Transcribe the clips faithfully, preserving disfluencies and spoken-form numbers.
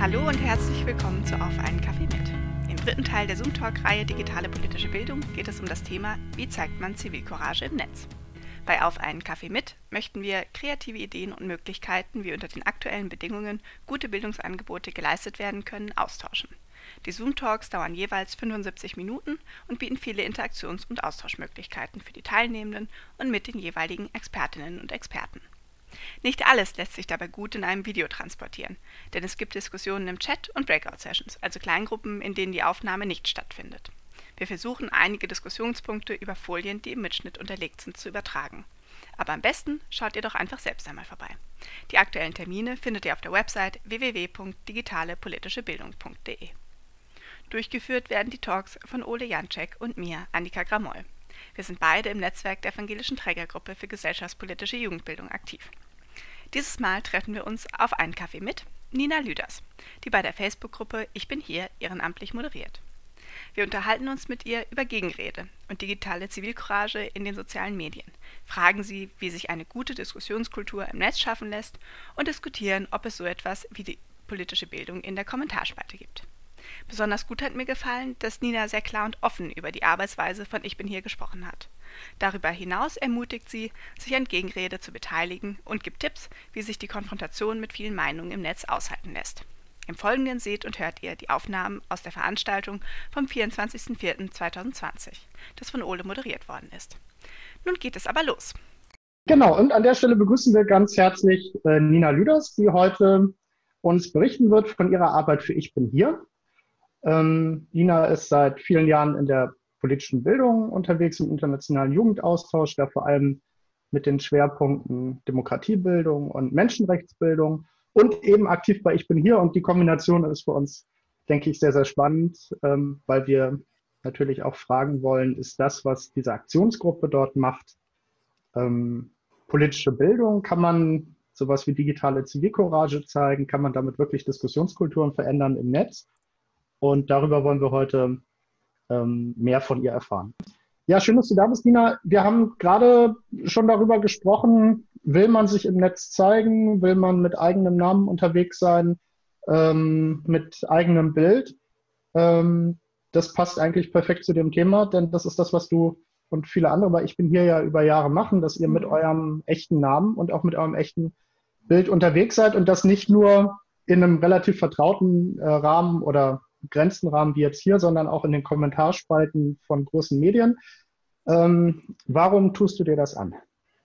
Hallo und herzlich willkommen zu Auf einen Kaffee mit. Im dritten Teil der Zoom-Talk-Reihe Digitale politische Bildung geht es um das Thema Wie zeigt man Zivilcourage im Netz? Bei Auf einen Kaffee mit möchten wir kreative Ideen und Möglichkeiten, wie unter den aktuellen Bedingungen gute Bildungsangebote geleistet werden können, austauschen. Die Zoom-Talks dauern jeweils fünfundsiebzig Minuten und bieten viele Interaktions- und Austauschmöglichkeiten für die Teilnehmenden und mit den jeweiligen Expertinnen und Experten. Nicht alles lässt sich dabei gut in einem Video transportieren, denn es gibt Diskussionen im Chat und Breakout-Sessions, also Kleingruppen, in denen die Aufnahme nicht stattfindet. Wir versuchen, einige Diskussionspunkte über Folien, die im Mitschnitt unterlegt sind, zu übertragen. Aber am besten schaut ihr doch einfach selbst einmal vorbei. Die aktuellen Termine findet ihr auf der Website w w w punkt digitale politische bildung punkt de. Durchgeführt werden die Talks von Ole Janczek und mir, Annika Gramoll. Wir sind beide im Netzwerk der Evangelischen Trägergruppe für gesellschaftspolitische Jugendbildung aktiv. Dieses Mal treffen wir uns auf einen Kaffee mit Nina Lüders, die bei der Facebook-Gruppe Ich bin hier ehrenamtlich moderiert. Wir unterhalten uns mit ihr über Gegenrede und digitale Zivilcourage in den sozialen Medien, fragen sie, wie sich eine gute Diskussionskultur im Netz schaffen lässt und diskutieren, ob es so etwas wie die politische Bildung in der Kommentarspalte gibt. Besonders gut hat mir gefallen, dass Nina sehr klar und offen über die Arbeitsweise von Ich bin hier gesprochen hat. Darüber hinaus ermutigt sie, sich an Gegenrede zu beteiligen und gibt Tipps, wie sich die Konfrontation mit vielen Meinungen im Netz aushalten lässt. Im Folgenden seht und hört ihr die Aufnahmen aus der Veranstaltung vom vierundzwanzigsten vierten zweitausendzwanzig, das von Ole moderiert worden ist. Nun geht es aber los. Genau, und an der Stelle begrüßen wir ganz herzlich äh, Nina Lüders, die heute uns berichten wird von ihrer Arbeit für Ich bin hier. Ähm, Nina ist seit vielen Jahren in der politischen Bildung unterwegs, im internationalen Jugendaustausch, da vor allem mit den Schwerpunkten Demokratiebildung und Menschenrechtsbildung und eben aktiv bei Ich bin hier. Und die Kombination ist für uns, denke ich, sehr, sehr spannend, ähm, weil wir natürlich auch fragen wollen, ist das, was diese Aktionsgruppe dort macht, ähm, politische Bildung? Kann man sowas wie digitale Zivilcourage zeigen? Kann man damit wirklich Diskussionskulturen verändern im Netz? Und darüber wollen wir heute ähm, mehr von ihr erfahren. Ja, schön, dass du da bist, Nina. Wir haben gerade schon darüber gesprochen, will man sich im Netz zeigen? Will man mit eigenem Namen unterwegs sein? Ähm, mit eigenem Bild? Ähm, das passt eigentlich perfekt zu dem Thema, denn das ist das, was du und viele andere, weil ich bin hier ja über Jahre machen, dass ihr mit eurem echten Namen und auch mit eurem echten Bild unterwegs seid und das nicht nur in einem relativ vertrauten äh, Rahmen oder begrenzten Rahmen wie jetzt hier, sondern auch in den Kommentarspalten von großen Medien. Ähm, warum tust du dir das an?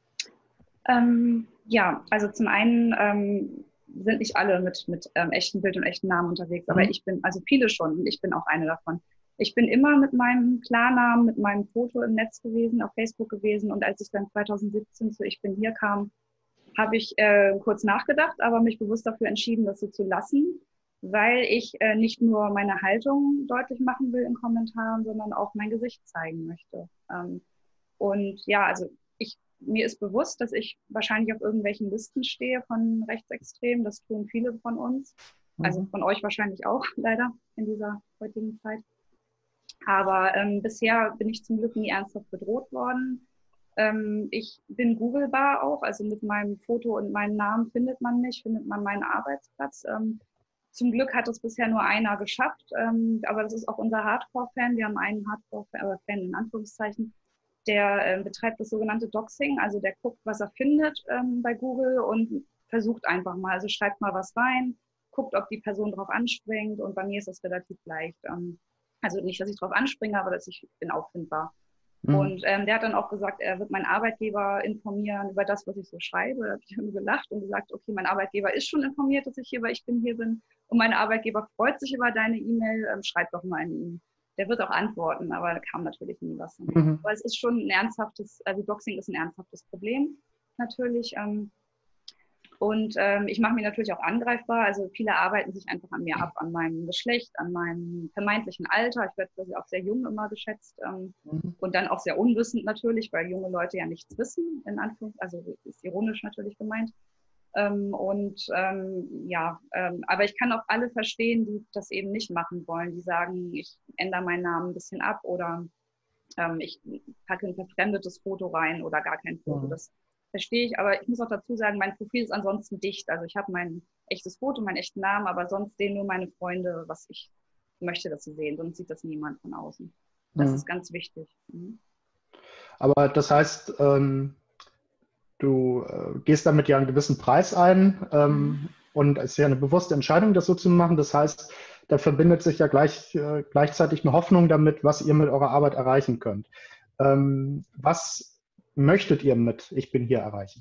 Ähm, ja, also zum einen ähm, sind nicht alle mit, mit ähm, echtem Bild und echten Namen unterwegs, aber mhm. ich bin, also viele schon, und ich bin auch eine davon. Ich bin immer mit meinem Klarnamen, mit meinem Foto im Netz gewesen, auf Facebook gewesen, und als ich dann zweitausendsiebzehn zu Ich bin hier kam, habe ich äh, kurz nachgedacht, aber mich bewusst dafür entschieden, das so zu lassen, weil ich äh, nicht nur meine Haltung deutlich machen will in Kommentaren, sondern auch mein Gesicht zeigen möchte. Ähm, und ja, also ich, mir ist bewusst, dass ich wahrscheinlich auf irgendwelchen Listen stehe von Rechtsextremen. Das tun viele von uns, also von euch wahrscheinlich auch, leider, in dieser heutigen Zeit. Aber ähm, bisher bin ich zum Glück nie ernsthaft bedroht worden. Ähm, ich bin googlebar auch, also mit meinem Foto und meinem Namen findet man mich, findet man meinen Arbeitsplatz. Ähm, Zum Glück hat es bisher nur einer geschafft, ähm, aber das ist auch unser Hardcore-Fan. Wir haben einen Hardcore-Fan in Anführungszeichen, der äh, betreibt das sogenannte Doxing, also der guckt, was er findet ähm, bei Google und versucht einfach mal, also schreibt mal was rein, guckt, ob die Person darauf anspringt, und bei mir ist das relativ leicht. Ähm, also nicht, dass ich darauf anspringe, aber dass ich bin auffindbar. Mhm. Und ähm, der hat dann auch gesagt, er wird meinen Arbeitgeber informieren über das, was ich so schreibe. Da habe ich nur gelacht und gesagt, okay, mein Arbeitgeber ist schon informiert, dass ich hier bei Ich bin hier bin. Und mein Arbeitgeber freut sich über deine E-Mail, ähm, schreib doch mal eine E-Mail. Der wird auch antworten, aber da kam natürlich nie was. Mhm. Aber es ist schon ein ernsthaftes, also Doxing ist ein ernsthaftes Problem, natürlich. Ähm, und ähm, ich mache mich natürlich auch angreifbar. Also viele arbeiten sich einfach an mir ab, an meinem Geschlecht, an meinem vermeintlichen Alter. Ich werde quasi auch sehr jung immer geschätzt ähm, mhm. und dann auch sehr unwissend natürlich, weil junge Leute ja nichts wissen, in Anführungszeichen, also ist ironisch natürlich gemeint. Ähm, und ähm, ja, ähm, aber ich kann auch alle verstehen, die das eben nicht machen wollen, die sagen, ich ändere meinen Namen ein bisschen ab oder ähm, ich packe ein verfremdetes Foto rein oder gar kein Foto. Mhm. Das verstehe ich. Aber ich muss auch dazu sagen, mein Profil ist ansonsten dicht. Also ich habe mein echtes Foto, meinen echten Namen, aber sonst sehen nur meine Freunde, was ich möchte, dass sie sehen. Sonst sieht das niemand von außen. Das mhm. ist ganz wichtig. Mhm. Aber das heißt, ähm, du äh, gehst damit ja einen gewissen Preis ein ähm, mhm. und es ist ja eine bewusste Entscheidung, das so zu machen. Das heißt, da verbindet sich ja gleich, äh, gleichzeitig eine Hoffnung damit, was ihr mit eurer Arbeit erreichen könnt. Ähm, was möchtet ihr mit Ich bin hier erreichen?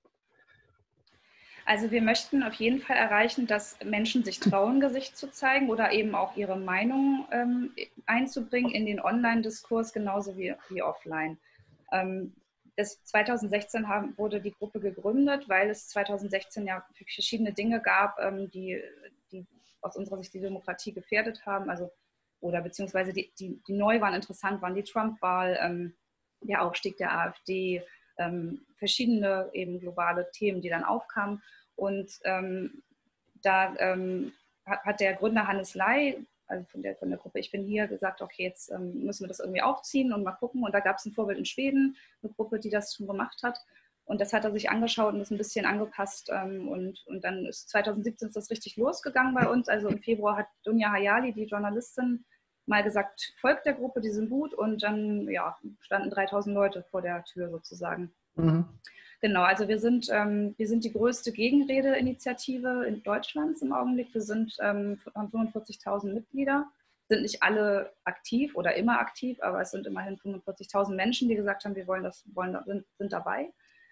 Also wir möchten auf jeden Fall erreichen, dass Menschen sich trauen, Gesicht zu zeigen oder eben auch ihre Meinung ähm, einzubringen in den Online-Diskurs, genauso wie, wie offline. Ähm, das zwanzig sechzehn haben, wurde die Gruppe gegründet, weil es zwanzig sechzehn ja verschiedene Dinge gab, ähm, die, die aus unserer Sicht die Demokratie gefährdet haben, also oder beziehungsweise die, die, die neu waren, interessant waren, die Trump-Wahl, ähm, der Aufstieg der AfD, ähm, verschiedene eben globale Themen, die dann aufkamen. Und ähm, da ähm, hat, hat der Gründer Hannes Lai, also von der, von der Gruppe Ich bin hier, gesagt, okay, jetzt ähm, müssen wir das irgendwie aufziehen und mal gucken. Und da gab es ein Vorbild in Schweden, eine Gruppe, die das schon gemacht hat. Und das hat er sich angeschaut und ist ein bisschen angepasst. Ähm, und, und dann ist zwanzig siebzehn ist das richtig losgegangen bei uns. Also im Februar hat Dunja Hayali, die Journalistin, mal gesagt, folgt der Gruppe, die sind gut. Und dann ja, standen dreitausend Leute vor der Tür sozusagen. Mhm. Genau, also wir sind, ähm, wir sind die größte Gegenrede-Initiative in Deutschlands im Augenblick. Wir sind, ähm, haben fünfundvierzigtausend Mitglieder, sind nicht alle aktiv oder immer aktiv, aber es sind immerhin fünfundvierzigtausend Menschen, die gesagt haben, wir wollen das, wollen, sind, sind dabei.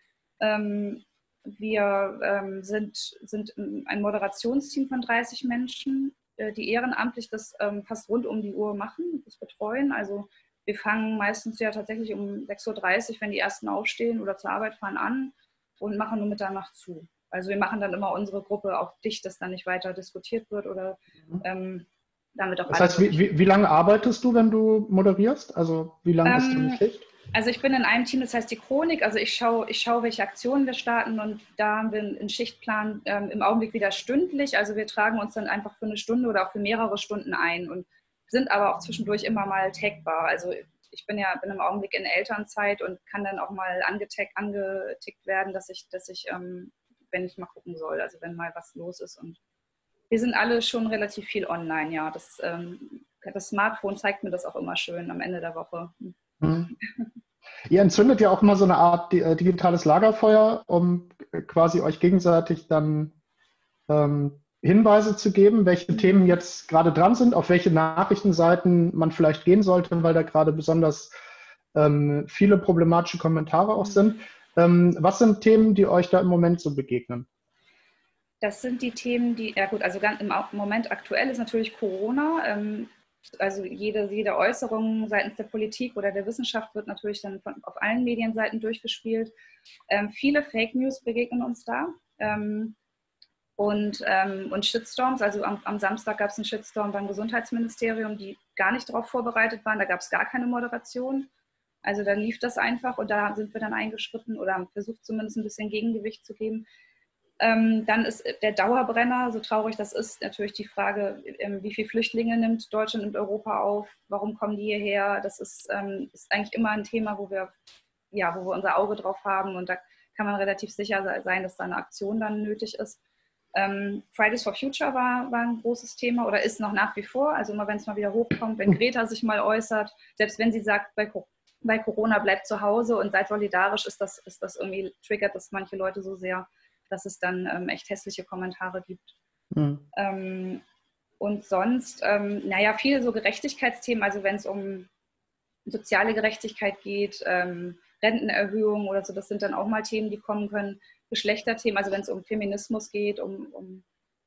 Ähm, wir ähm, sind, sind ein Moderationsteam von dreißig Menschen, äh, die ehrenamtlich das ähm, fast rund um die Uhr machen, das betreuen. Also wir fangen meistens ja tatsächlich um sechs Uhr dreißig, wenn die Ersten aufstehen oder zur Arbeit fahren, an und machen nur Mitternacht zu. Also wir machen dann immer unsere Gruppe auch dicht, dass dann nicht weiter diskutiert wird oder ähm, damit auch Das heißt, wie, wie, wie lange arbeitest du, wenn du moderierst? Also wie lange ähm, ist deine Schicht? Also ich bin in einem Team, das heißt die Chronik. Also ich schaue, ich schaue, welche Aktionen wir starten und da haben wir einen Schichtplan ähm, im Augenblick wieder stündlich. Also wir tragen uns dann einfach für eine Stunde oder auch für mehrere Stunden ein und sind aber auch zwischendurch immer mal tagbar. Also ich bin ja bin im Augenblick in Elternzeit und kann dann auch mal angetickt, angetickt werden, dass ich, dass ich, ähm, wenn ich mal gucken soll, also wenn mal was los ist. Und wir sind alle schon relativ viel online, ja. Das, ähm, das Smartphone zeigt mir das auch immer schön am Ende der Woche. Hm. Ihr entzündet ja auch immer so eine Art digitales Lagerfeuer, um quasi euch gegenseitig dann ähm, Hinweise zu geben, welche mhm. Themen jetzt gerade dran sind, auf welche Nachrichtenseiten man vielleicht gehen sollte, weil da gerade besonders ähm, viele problematische Kommentare auch sind. Ähm, was sind Themen, die euch da im Moment so begegnen? Das sind die Themen, die, ja gut, also ganz im Moment aktuell ist natürlich Corona. Ähm, also jede, jede Äußerung seitens der Politik oder der Wissenschaft wird natürlich dann von, auf allen Medienseiten durchgespielt. Ähm, viele Fake News begegnen uns da. Ähm, Und, ähm, und Shitstorms, also am, am Samstag gab es einen Shitstorm beim Gesundheitsministerium, die gar nicht darauf vorbereitet waren, da gab es gar keine Moderation. Also da lief das einfach und da sind wir dann eingeschritten oder haben versucht zumindest ein bisschen Gegengewicht zu geben. Ähm, dann ist der Dauerbrenner, so traurig das ist, natürlich die Frage, ähm, wie viele Flüchtlinge nimmt Deutschland und Europa auf, warum kommen die hierher? Das ist, ähm, ist eigentlich immer ein Thema, wo wir, ja, wo wir unser Auge drauf haben und da kann man relativ sicher sein, dass da eine Aktion dann nötig ist. Ähm, Fridays for Future war, war ein großes Thema oder ist noch nach wie vor. Also immer wenn es mal wieder hochkommt, wenn Greta sich mal äußert, selbst wenn sie sagt, bei, bei Corona bleibt zu Hause und seid solidarisch, ist das, ist das irgendwie triggert das manche Leute so sehr, dass es dann ähm, echt hässliche Kommentare gibt. Mhm. Ähm, und sonst, ähm, naja, viele so Gerechtigkeitsthemen, also wenn es um soziale Gerechtigkeit geht, ähm, Rentenerhöhung oder so, das sind dann auch mal Themen, die kommen können. Geschlechterthemen, also wenn es um Feminismus geht, um, um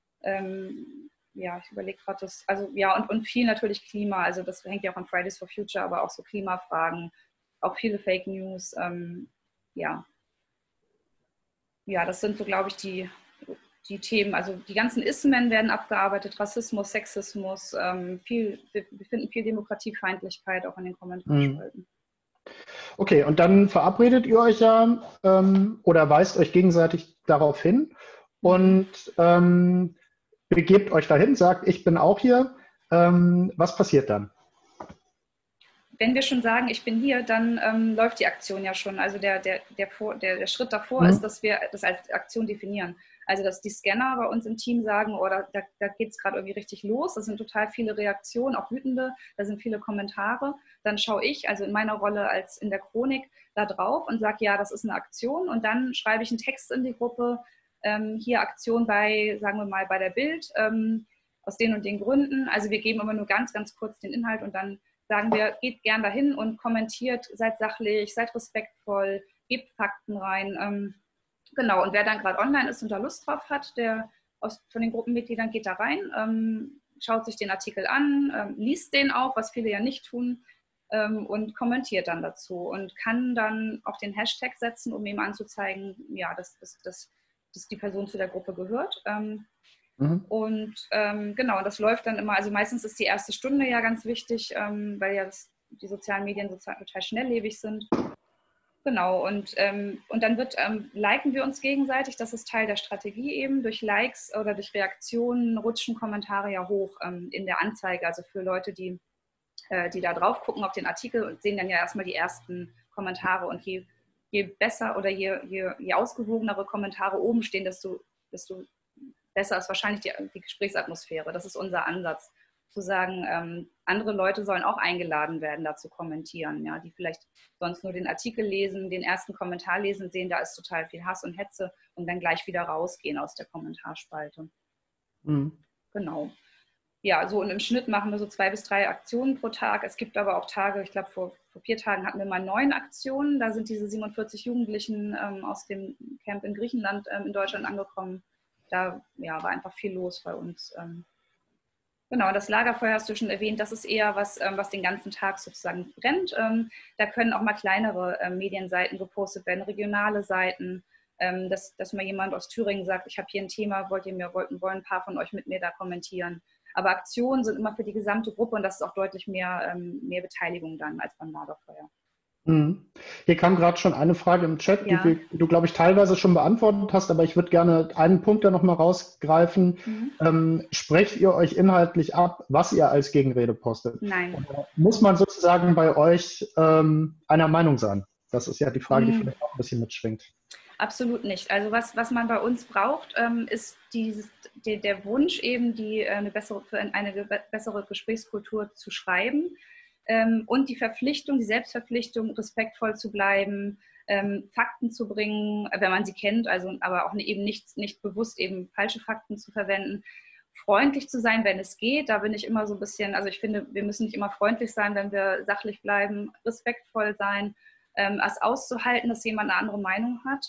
ähm, ja, ich überlege gerade das, also ja, und, und viel natürlich Klima, also das hängt ja auch an Fridays for Future, aber auch so Klimafragen, auch viele Fake News, ähm, ja. Ja, das sind so, glaube ich, die, die Themen, also die ganzen Ismen werden abgearbeitet, Rassismus, Sexismus, ähm, viel, wir, wir finden viel Demokratiefeindlichkeit auch in den Kommentarspalten. Mhm. Okay, und dann verabredet ihr euch ja ähm, oder weist euch gegenseitig darauf hin und ähm, begebt euch dahin, sagt, ich bin auch hier. Ähm, was passiert dann? wenn wir schon sagen, ich bin hier, dann ähm, läuft die Aktion ja schon. Also der, der, der, vor, der, der Schritt davor Mhm. ist, dass wir das als Aktion definieren. Also dass die Scanner bei uns im Team sagen, oh, da, da, da geht es gerade irgendwie richtig los, da sind total viele Reaktionen, auch wütende, da sind viele Kommentare. Dann schaue ich, also in meiner Rolle als in der Chronik, da drauf und sage, ja, das ist eine Aktion. Und dann schreibe ich einen Text in die Gruppe, ähm, hier Aktion bei, sagen wir mal, bei der Bild, ähm, aus den und den Gründen. Also wir geben immer nur ganz, ganz kurz den Inhalt und dann sagen wir, geht gern dahin und kommentiert, seid sachlich, seid respektvoll, gebt Fakten rein. Ähm, Genau, und wer dann gerade online ist und da Lust drauf hat, der aus, von den Gruppenmitgliedern geht da rein, ähm, schaut sich den Artikel an, ähm, liest den auch, was viele ja nicht tun, ähm, und kommentiert dann dazu und kann dann auch den Hashtag setzen, um ihm anzuzeigen, ja, dass, dass, dass, dass die Person zu der Gruppe gehört. Ähm, Mhm. und ähm, genau, das läuft dann immer, also meistens ist die erste Stunde ja ganz wichtig, ähm, weil ja das, die sozialen Medien sozusagen total schnelllebig sind. Genau, und, ähm, und dann wird, ähm, liken wir uns gegenseitig, das ist Teil der Strategie eben, durch Likes oder durch Reaktionen rutschen Kommentare ja hoch ähm, in der Anzeige, also für Leute, die, äh, die da drauf gucken auf den Artikel und sehen dann ja erstmal die ersten Kommentare und je, je besser oder je, je, je ausgewogenere Kommentare oben stehen, desto, desto besser ist wahrscheinlich die, die Gesprächsatmosphäre, das ist unser Ansatz. Zu sagen, ähm, andere Leute sollen auch eingeladen werden, da zu kommentieren, ja, die vielleicht sonst nur den Artikel lesen, den ersten Kommentar lesen, sehen, da ist total viel Hass und Hetze und dann gleich wieder rausgehen aus der Kommentarspalte. Mhm. Genau. Ja, so und im Schnitt machen wir so zwei bis drei Aktionen pro Tag. Es gibt aber auch Tage, ich glaube vor, vor vier Tagen hatten wir mal neun Aktionen. Da sind diese siebenundvierzig Jugendlichen ähm, aus dem Camp in Griechenland ähm, in Deutschland angekommen. Da ja, war einfach viel los bei uns. Ähm, Genau, das Lagerfeuer hast du schon erwähnt, das ist eher was, ähm, was den ganzen Tag sozusagen brennt. Ähm, da können auch mal kleinere ähm, Medienseiten gepostet werden, regionale Seiten, ähm, dass, dass mal jemand aus Thüringen sagt, ich habe hier ein Thema, wollt ihr mir, wollten, wollen ein paar von euch mit mir da kommentieren. Aber Aktionen sind immer für die gesamte Gruppe und das ist auch deutlich mehr, ähm, mehr Beteiligung dann als beim Lagerfeuer. Mhm. Hier kam gerade schon eine Frage im Chat, die, Ja. wir, die du, glaube ich, teilweise schon beantwortet hast, aber ich würde gerne einen Punkt da nochmal rausgreifen. Mhm. Ähm, sprecht ihr euch inhaltlich ab, was ihr als Gegenrede postet? Nein. Oder muss man sozusagen bei euch ähm, einer Meinung sein? Das ist ja die Frage, die Mhm. vielleicht auch ein bisschen mitschwingt. Absolut nicht. Also was, was man bei uns braucht, ähm, ist dieses, der, der Wunsch eben, die, äh, eine bessere, für eine ge- bessere Gesprächskultur zu schreiben ähm, und die Verpflichtung, die Selbstverpflichtung, respektvoll zu bleiben, ähm, Fakten zu bringen, wenn man sie kennt, also aber auch eben nicht, nicht bewusst eben falsche Fakten zu verwenden, freundlich zu sein, wenn es geht. Da bin ich immer so ein bisschen, also ich finde, wir müssen nicht immer freundlich sein, wenn wir sachlich bleiben, respektvoll sein, ähm, es auszuhalten, dass jemand eine andere Meinung hat.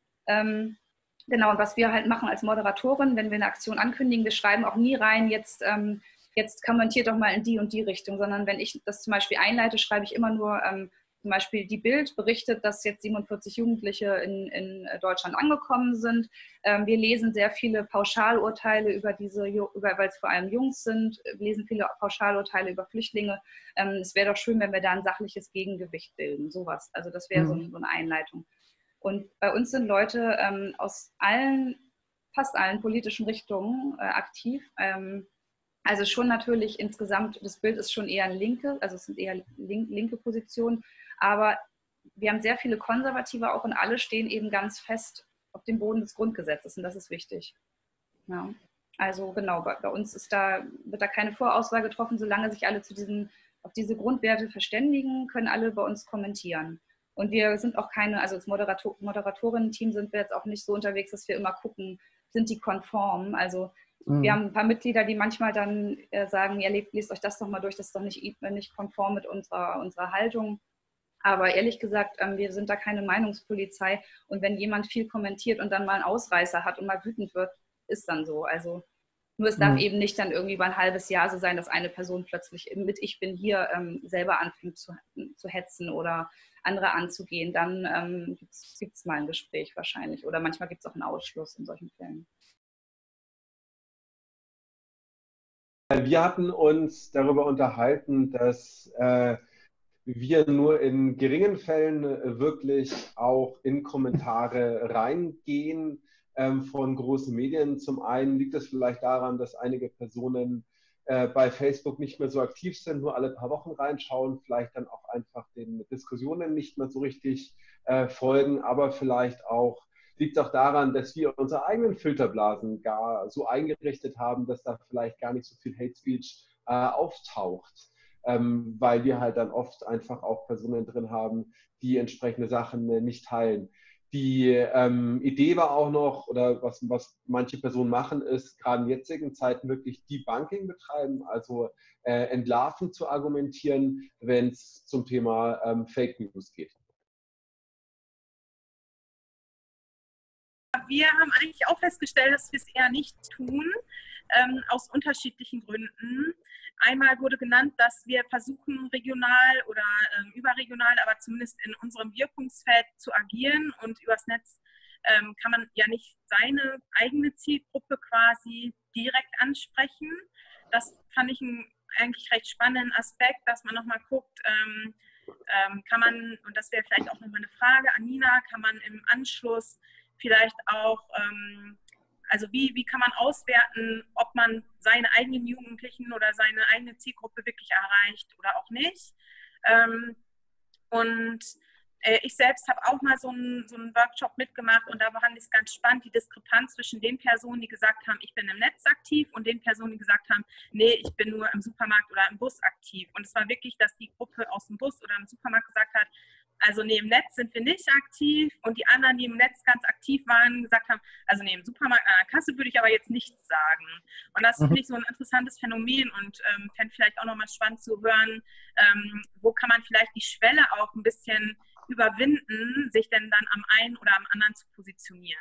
Ähm, genau, und was wir halt machen als Moderatorin, wenn wir eine Aktion ankündigen, wir schreiben auch nie rein, jetzt, ähm, jetzt kommentiert doch mal in die und die Richtung, sondern wenn ich das zum Beispiel einleite, schreibe ich immer nur, ähm, zum Beispiel die Bild berichtet, dass jetzt siebenundvierzig Jugendliche in, in Deutschland angekommen sind. Ähm, wir lesen sehr viele Pauschalurteile über diese, über, weil es vor allem Jungs sind, wir lesen viele Pauschalurteile über Flüchtlinge. Ähm, es wäre doch schön, wenn wir da ein sachliches Gegengewicht bilden, sowas. Also das wäre Mhm. so, so eine Einleitung. Und bei uns sind Leute ähm, aus allen, fast allen politischen Richtungen äh, aktiv. Ähm, also schon natürlich insgesamt, das Bild ist schon eher linke, also es sind eher link, linke Positionen, aber wir haben sehr viele Konservative auch und alle stehen eben ganz fest auf dem Boden des Grundgesetzes und das ist wichtig. Ja. Also genau, bei, bei uns ist da, wird da keine Vorauswahl getroffen, solange sich alle zu diesen, auf diese Grundwerte verständigen, können alle bei uns kommentieren. Und wir sind auch keine, also als Moderator, Moderatorinnen-Team sind wir jetzt auch nicht so unterwegs, dass wir immer gucken, sind die konform. Also Mhm. wir haben ein paar Mitglieder, die manchmal dann äh, sagen, ja, lest euch das doch mal durch, das ist doch nicht, nicht konform mit unserer, unserer Haltung. Aber ehrlich gesagt, ähm, wir sind da keine Meinungspolizei. Und wenn jemand viel kommentiert und dann mal einen Ausreißer hat und mal wütend wird, ist dann so. Also nur es darf Mhm. eben nicht dann irgendwie über ein halbes Jahr so sein, dass eine Person plötzlich mit Ich bin hier ähm, selber anfängt zu, zu hetzen oder andere anzugehen. Dann ähm, gibt es mal ein Gespräch wahrscheinlich. Oder manchmal gibt es auch einen Ausschluss in solchen Fällen. Wir hatten uns darüber unterhalten, dass äh, wir nur in geringen Fällen äh, wirklich auch in Kommentare reingehen ähm, von großen Medien. Zum einen liegt es vielleicht daran, dass einige Personen äh, bei Facebook nicht mehr so aktiv sind, nur alle paar Wochen reinschauen, vielleicht dann auch einfach den Diskussionen nicht mehr so richtig äh, folgen, aber vielleicht auch liegt es auch daran, dass wir unsere eigenen Filterblasen gar so eingerichtet haben, dass da vielleicht gar nicht so viel Hate Speech äh, auftaucht, ähm, weil wir halt dann oft einfach auch Personen drin haben, die entsprechende Sachen äh, nicht teilen. Die ähm, Idee war auch noch, oder was, was manche Personen machen, ist gerade in jetzigen Zeiten wirklich Debunking betreiben, also äh, entlarven zu argumentieren, wenn es zum Thema ähm, Fake News geht. Wir haben eigentlich auch festgestellt, dass wir es eher nicht tun, ähm, aus unterschiedlichen Gründen. Einmal wurde genannt, dass wir versuchen, regional oder ähm, überregional, aber zumindest in unserem Wirkungsfeld zu agieren. Und übers Netz ähm, kann man ja nicht seine eigene Zielgruppe quasi direkt ansprechen. Das fand ich einen eigentlich recht spannenden Aspekt, dass man nochmal guckt, ähm, ähm, kann man, und das wäre vielleicht auch nochmal eine Frage an Nina, kann man im Anschluss vielleicht auch, ähm, also wie, wie kann man auswerten, ob man seine eigenen Jugendlichen oder seine eigene Zielgruppe wirklich erreicht oder auch nicht. Ähm, und äh, ich selbst habe auch mal so einen, so einen Workshop mitgemacht und da fand ich es ganz spannend, die Diskrepanz zwischen den Personen, die gesagt haben, ich bin im Netz aktiv und den Personen, die gesagt haben, nee, ich bin nur im Supermarkt oder im Bus aktiv. Und es war wirklich, dass die Gruppe aus dem Bus oder im Supermarkt gesagt hat, also nee, im Netz sind wir nicht aktiv und die anderen, die im Netz ganz aktiv waren, gesagt haben, also nee, im Supermarkt an der Kasse würde ich aber jetzt nichts sagen. Und das finde ich so ein interessantes Phänomen und ähm, fände vielleicht auch nochmal spannend zu hören, ähm, wo kann man vielleicht die Schwelle auch ein bisschen überwinden, sich denn dann am einen oder am anderen zu positionieren.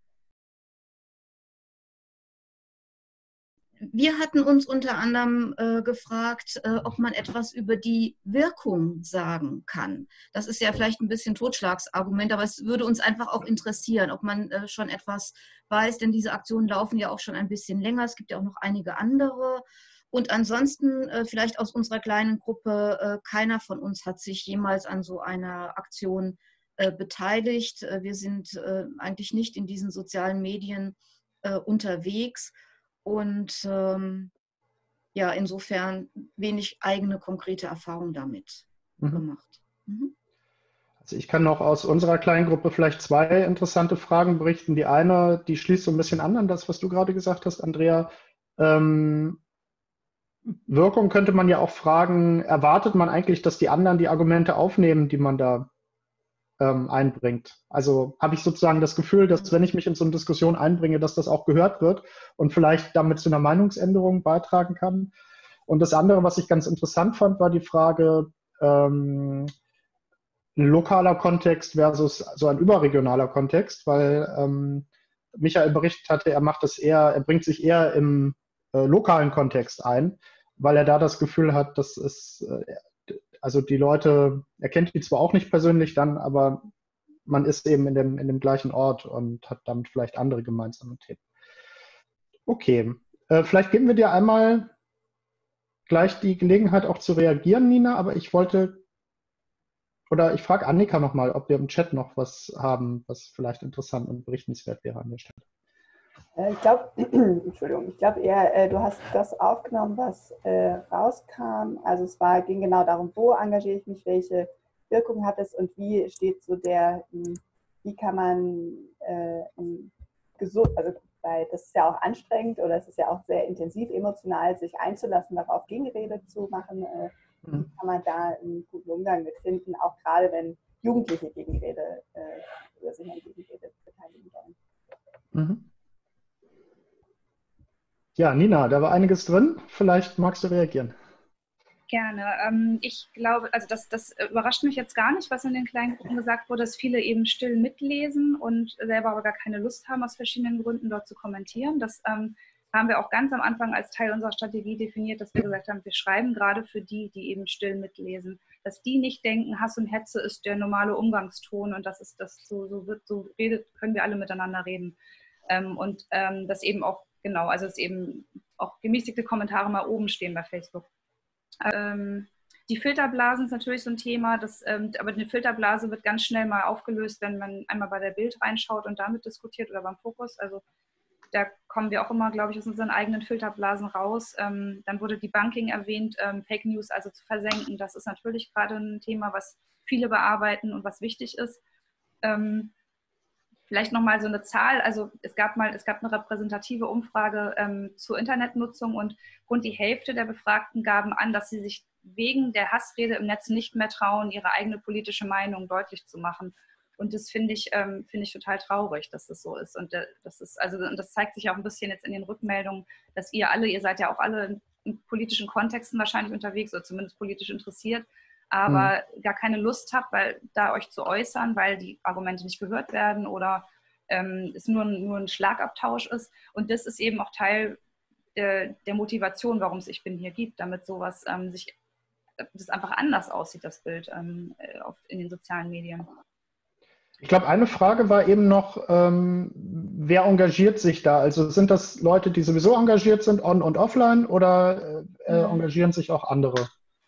Wir hatten uns unter anderem äh, gefragt, äh, ob man etwas über die Wirkung sagen kann. Das ist ja vielleicht ein bisschen Totschlagsargument, aber es würde uns einfach auch interessieren, ob man äh, schon etwas weiß, denn diese Aktionen laufen ja auch schon ein bisschen länger. Es gibt ja auch noch einige andere. Und ansonsten äh, vielleicht aus unserer kleinen Gruppe, äh, keiner von uns hat sich jemals an so einer Aktion äh, beteiligt. Äh, wir sind äh, eigentlich nicht in diesen sozialen Medien äh, unterwegs. Und ähm, ja, insofern wenig eigene konkrete Erfahrung damit mhm. gemacht. Mhm. Also ich kann noch aus unserer kleinen Gruppe vielleicht zwei interessante Fragen berichten. Die eine, die schließt so ein bisschen an an das, was du gerade gesagt hast, Andrea. Ähm, Wirkung könnte man ja auch fragen, erwartet man eigentlich, dass die anderen die Argumente aufnehmen, die man da ähm, einbringt? Also habe ich sozusagen das Gefühl, dass wenn ich mich in so eine Diskussion einbringe, dass das auch gehört wird und vielleicht damit zu einer Meinungsänderung beitragen kann. Und das andere, was ich ganz interessant fand, war die Frage, ähm, ein lokaler Kontext versus so ein überregionaler Kontext, weil ähm, Michael berichtet hatte, er macht das eher, er bringt sich eher im äh, lokalen Kontext ein, weil er da das Gefühl hat, dass es, äh, also die Leute, er kennt die zwar auch nicht persönlich dann, aber man ist eben in dem, in dem gleichen Ort und hat damit vielleicht andere gemeinsame Themen. Okay, äh, vielleicht geben wir dir einmal gleich die Gelegenheit auch zu reagieren, Nina, aber ich wollte, oder ich frage Annika nochmal, ob wir im Chat noch was haben, was vielleicht interessant und berichtenswert wäre an der Stelle. Ich glaube, Entschuldigung, ich glaube eher, äh, du hast das aufgenommen, was äh, rauskam. Also es war, ging genau darum, wo engagiere ich mich, welche Wirkung hat es und wie steht so der, wie kann man äh, gesund, also weil das ist ja auch anstrengend oder es ist ja auch sehr intensiv emotional, sich einzulassen, darauf Gegenrede zu machen. Äh, wie kann man da einen guten Umgang mit finden, auch gerade wenn Jugendliche Gegenrede äh, oder sich an Gegenrede beteiligen wollen. Mhm. Ja, Nina, da war einiges drin. Vielleicht magst du reagieren. Gerne. Ähm, ich glaube, also das, das überrascht mich jetzt gar nicht, was in den kleinen Gruppen gesagt wurde, dass viele eben still mitlesen und selber aber gar keine Lust haben, aus verschiedenen Gründen dort zu kommentieren. Das ähm, haben wir auch ganz am Anfang als Teil unserer Strategie definiert, dass wir gesagt haben, wir schreiben gerade für die, die eben still mitlesen, dass die nicht denken, Hass und Hetze ist der normale Umgangston und das ist das so, so wird, so redet, können wir alle miteinander reden. Ähm, und ähm, dass eben auch, genau, also dass eben auch gemäßigte Kommentare mal oben stehen bei Facebook. Ähm, die Filterblasen ist natürlich so ein Thema, das, ähm, aber eine Filterblase wird ganz schnell mal aufgelöst, wenn man einmal bei der Bild reinschaut und damit diskutiert oder beim Fokus. Also da kommen wir auch immer, glaube ich, aus unseren eigenen Filterblasen raus. Ähm, dann wurde Debunking erwähnt, ähm, Fake News also zu versenken. Das ist natürlich gerade ein Thema, was viele bearbeiten und was wichtig ist. Ähm, vielleicht nochmal so eine Zahl. Also es gab mal, es gab eine repräsentative Umfrage ähm, zur Internetnutzung und rund die Hälfte der Befragten gaben an, dass sie sich wegen der Hassrede im Netz nicht mehr trauen, ihre eigene politische Meinung deutlich zu machen. Und das finde ich, ähm, finde ich total traurig, dass das so ist. Und äh, das ist, also, und das zeigt sich auch ein bisschen jetzt in den Rückmeldungen, dass ihr alle, ihr seid ja auch alle in, in politischen Kontexten wahrscheinlich unterwegs oder zumindest politisch interessiert, aber mhm. gar keine Lust habt, weil, da euch zu äußern, weil die Argumente nicht gehört werden oder ähm, es nur, nur ein Schlagabtausch ist. Und das ist eben auch Teil der, der Motivation, warum es Ich bin hier gibt, damit sowas ähm, sich, das einfach anders aussieht, das Bild ähm, auf, in den sozialen Medien. Ich glaube, eine Frage war eben noch, ähm, wer engagiert sich da? Also sind das Leute, die sowieso engagiert sind, on- und offline, oder äh, mhm. engagieren sich auch andere?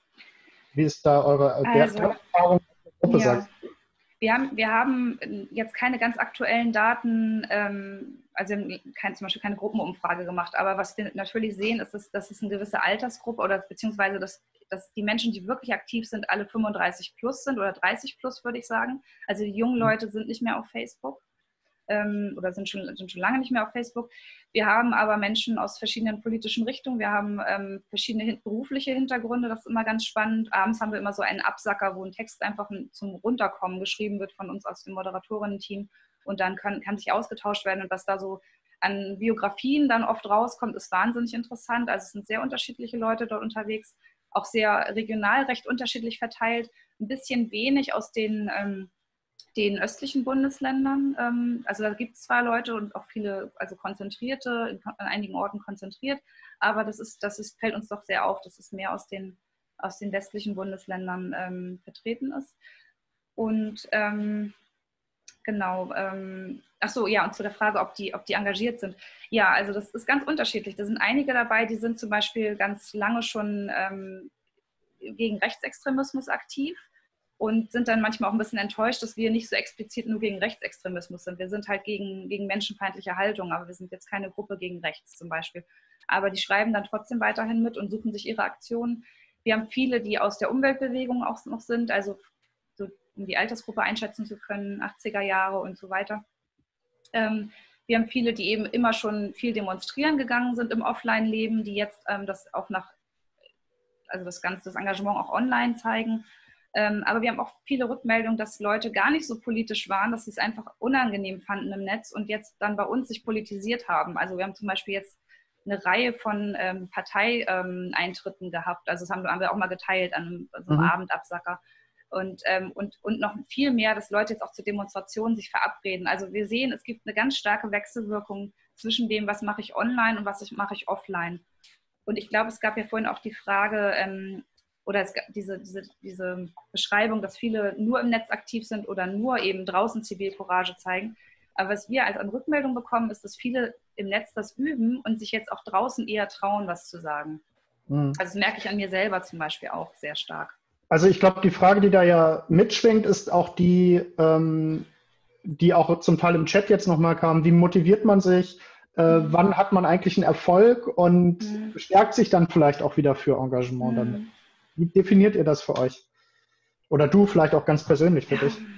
Wie ist da eure also, Erfahrung in der Gruppe? Ja. Wir haben, wir haben jetzt keine ganz aktuellen Daten, ähm, also kein, zum Beispiel keine Gruppenumfrage gemacht, aber was wir natürlich sehen, ist, dass, dass es eine gewisse Altersgruppe oder beziehungsweise dass, dass die Menschen, die wirklich aktiv sind, alle fünfunddreißig plus sind oder dreißig plus, würde ich sagen. Also die jungen Leute sind nicht mehr auf Facebook ähm, oder sind schon, sind schon lange nicht mehr auf Facebook. Wir haben aber Menschen aus verschiedenen politischen Richtungen. Wir haben ähm, verschiedene hin- berufliche Hintergründe. Das ist immer ganz spannend. Abends haben wir immer so einen Absacker, wo ein Text einfach zum Runterkommen geschrieben wird von uns aus dem Moderatorinnen-Team. Und dann kann, kann sich ausgetauscht werden. Und was da so an Biografien dann oft rauskommt, ist wahnsinnig interessant. Also es sind sehr unterschiedliche Leute dort unterwegs. Auch sehr regional recht unterschiedlich verteilt. Ein bisschen wenig aus den... Ähm, den östlichen Bundesländern. Ähm, also da gibt es zwar Leute und auch viele, also konzentrierte, in, an einigen Orten konzentriert, aber das ist, das ist, fällt uns doch sehr auf, dass es mehr aus den, aus den westlichen Bundesländern ähm, vertreten ist. Und ähm, genau, ähm, ach so, ja, und zu der Frage, ob die, ob die engagiert sind. Ja, also das ist ganz unterschiedlich. Da sind einige dabei, die sind zum Beispiel ganz lange schon ähm, gegen Rechtsextremismus aktiv und sind dann manchmal auch ein bisschen enttäuscht, dass wir nicht so explizit nur gegen Rechtsextremismus sind. Wir sind halt gegen, gegen menschenfeindliche Haltung, aber wir sind jetzt keine Gruppe gegen rechts zum Beispiel. Aber die schreiben dann trotzdem weiterhin mit und suchen sich ihre Aktionen. Wir haben viele, die aus der Umweltbewegung auch noch sind, also so, um die Altersgruppe einschätzen zu können, achtziger Jahre und so weiter. Ähm, wir haben viele, die eben immer schon viel demonstrieren gegangen sind im Offline-Leben, die jetzt ähm, das auch nach, also das ganze das Engagement auch online zeigen. Ähm, aber wir haben auch viele Rückmeldungen, dass Leute gar nicht so politisch waren, dass sie es einfach unangenehm fanden im Netz und jetzt dann bei uns sich politisiert haben. Also wir haben zum Beispiel jetzt eine Reihe von ähm, Parteieintritten ähm, gehabt. Also das haben wir, haben wir auch mal geteilt an einem, so einem mhm. Abendabsacker. Und, ähm, und, und noch viel mehr, dass Leute jetzt auch zu Demonstrationen sich verabreden. Also wir sehen, es gibt eine ganz starke Wechselwirkung zwischen dem, was mache ich online und was ich, mache ich offline. Und ich glaube, es gab ja vorhin auch die Frage, ähm, oder es gab diese, diese, diese Beschreibung, dass viele nur im Netz aktiv sind oder nur eben draußen Zivilcourage zeigen. Aber was wir als an Rückmeldung bekommen, ist, dass viele im Netz das üben und sich jetzt auch draußen eher trauen, was zu sagen. Mhm. Also das merke ich an mir selber zum Beispiel auch sehr stark. Also ich glaube, die Frage, die da ja mitschwingt, ist auch die, ähm, die auch zum Teil im Chat jetzt nochmal kam. Wie motiviert man sich? Äh, mhm. Wann hat man eigentlich einen Erfolg und mhm. stärkt sich dann vielleicht auch wieder für Engagement mhm. damit? Wie definiert ihr das für euch? Oder du vielleicht auch ganz persönlich für dich?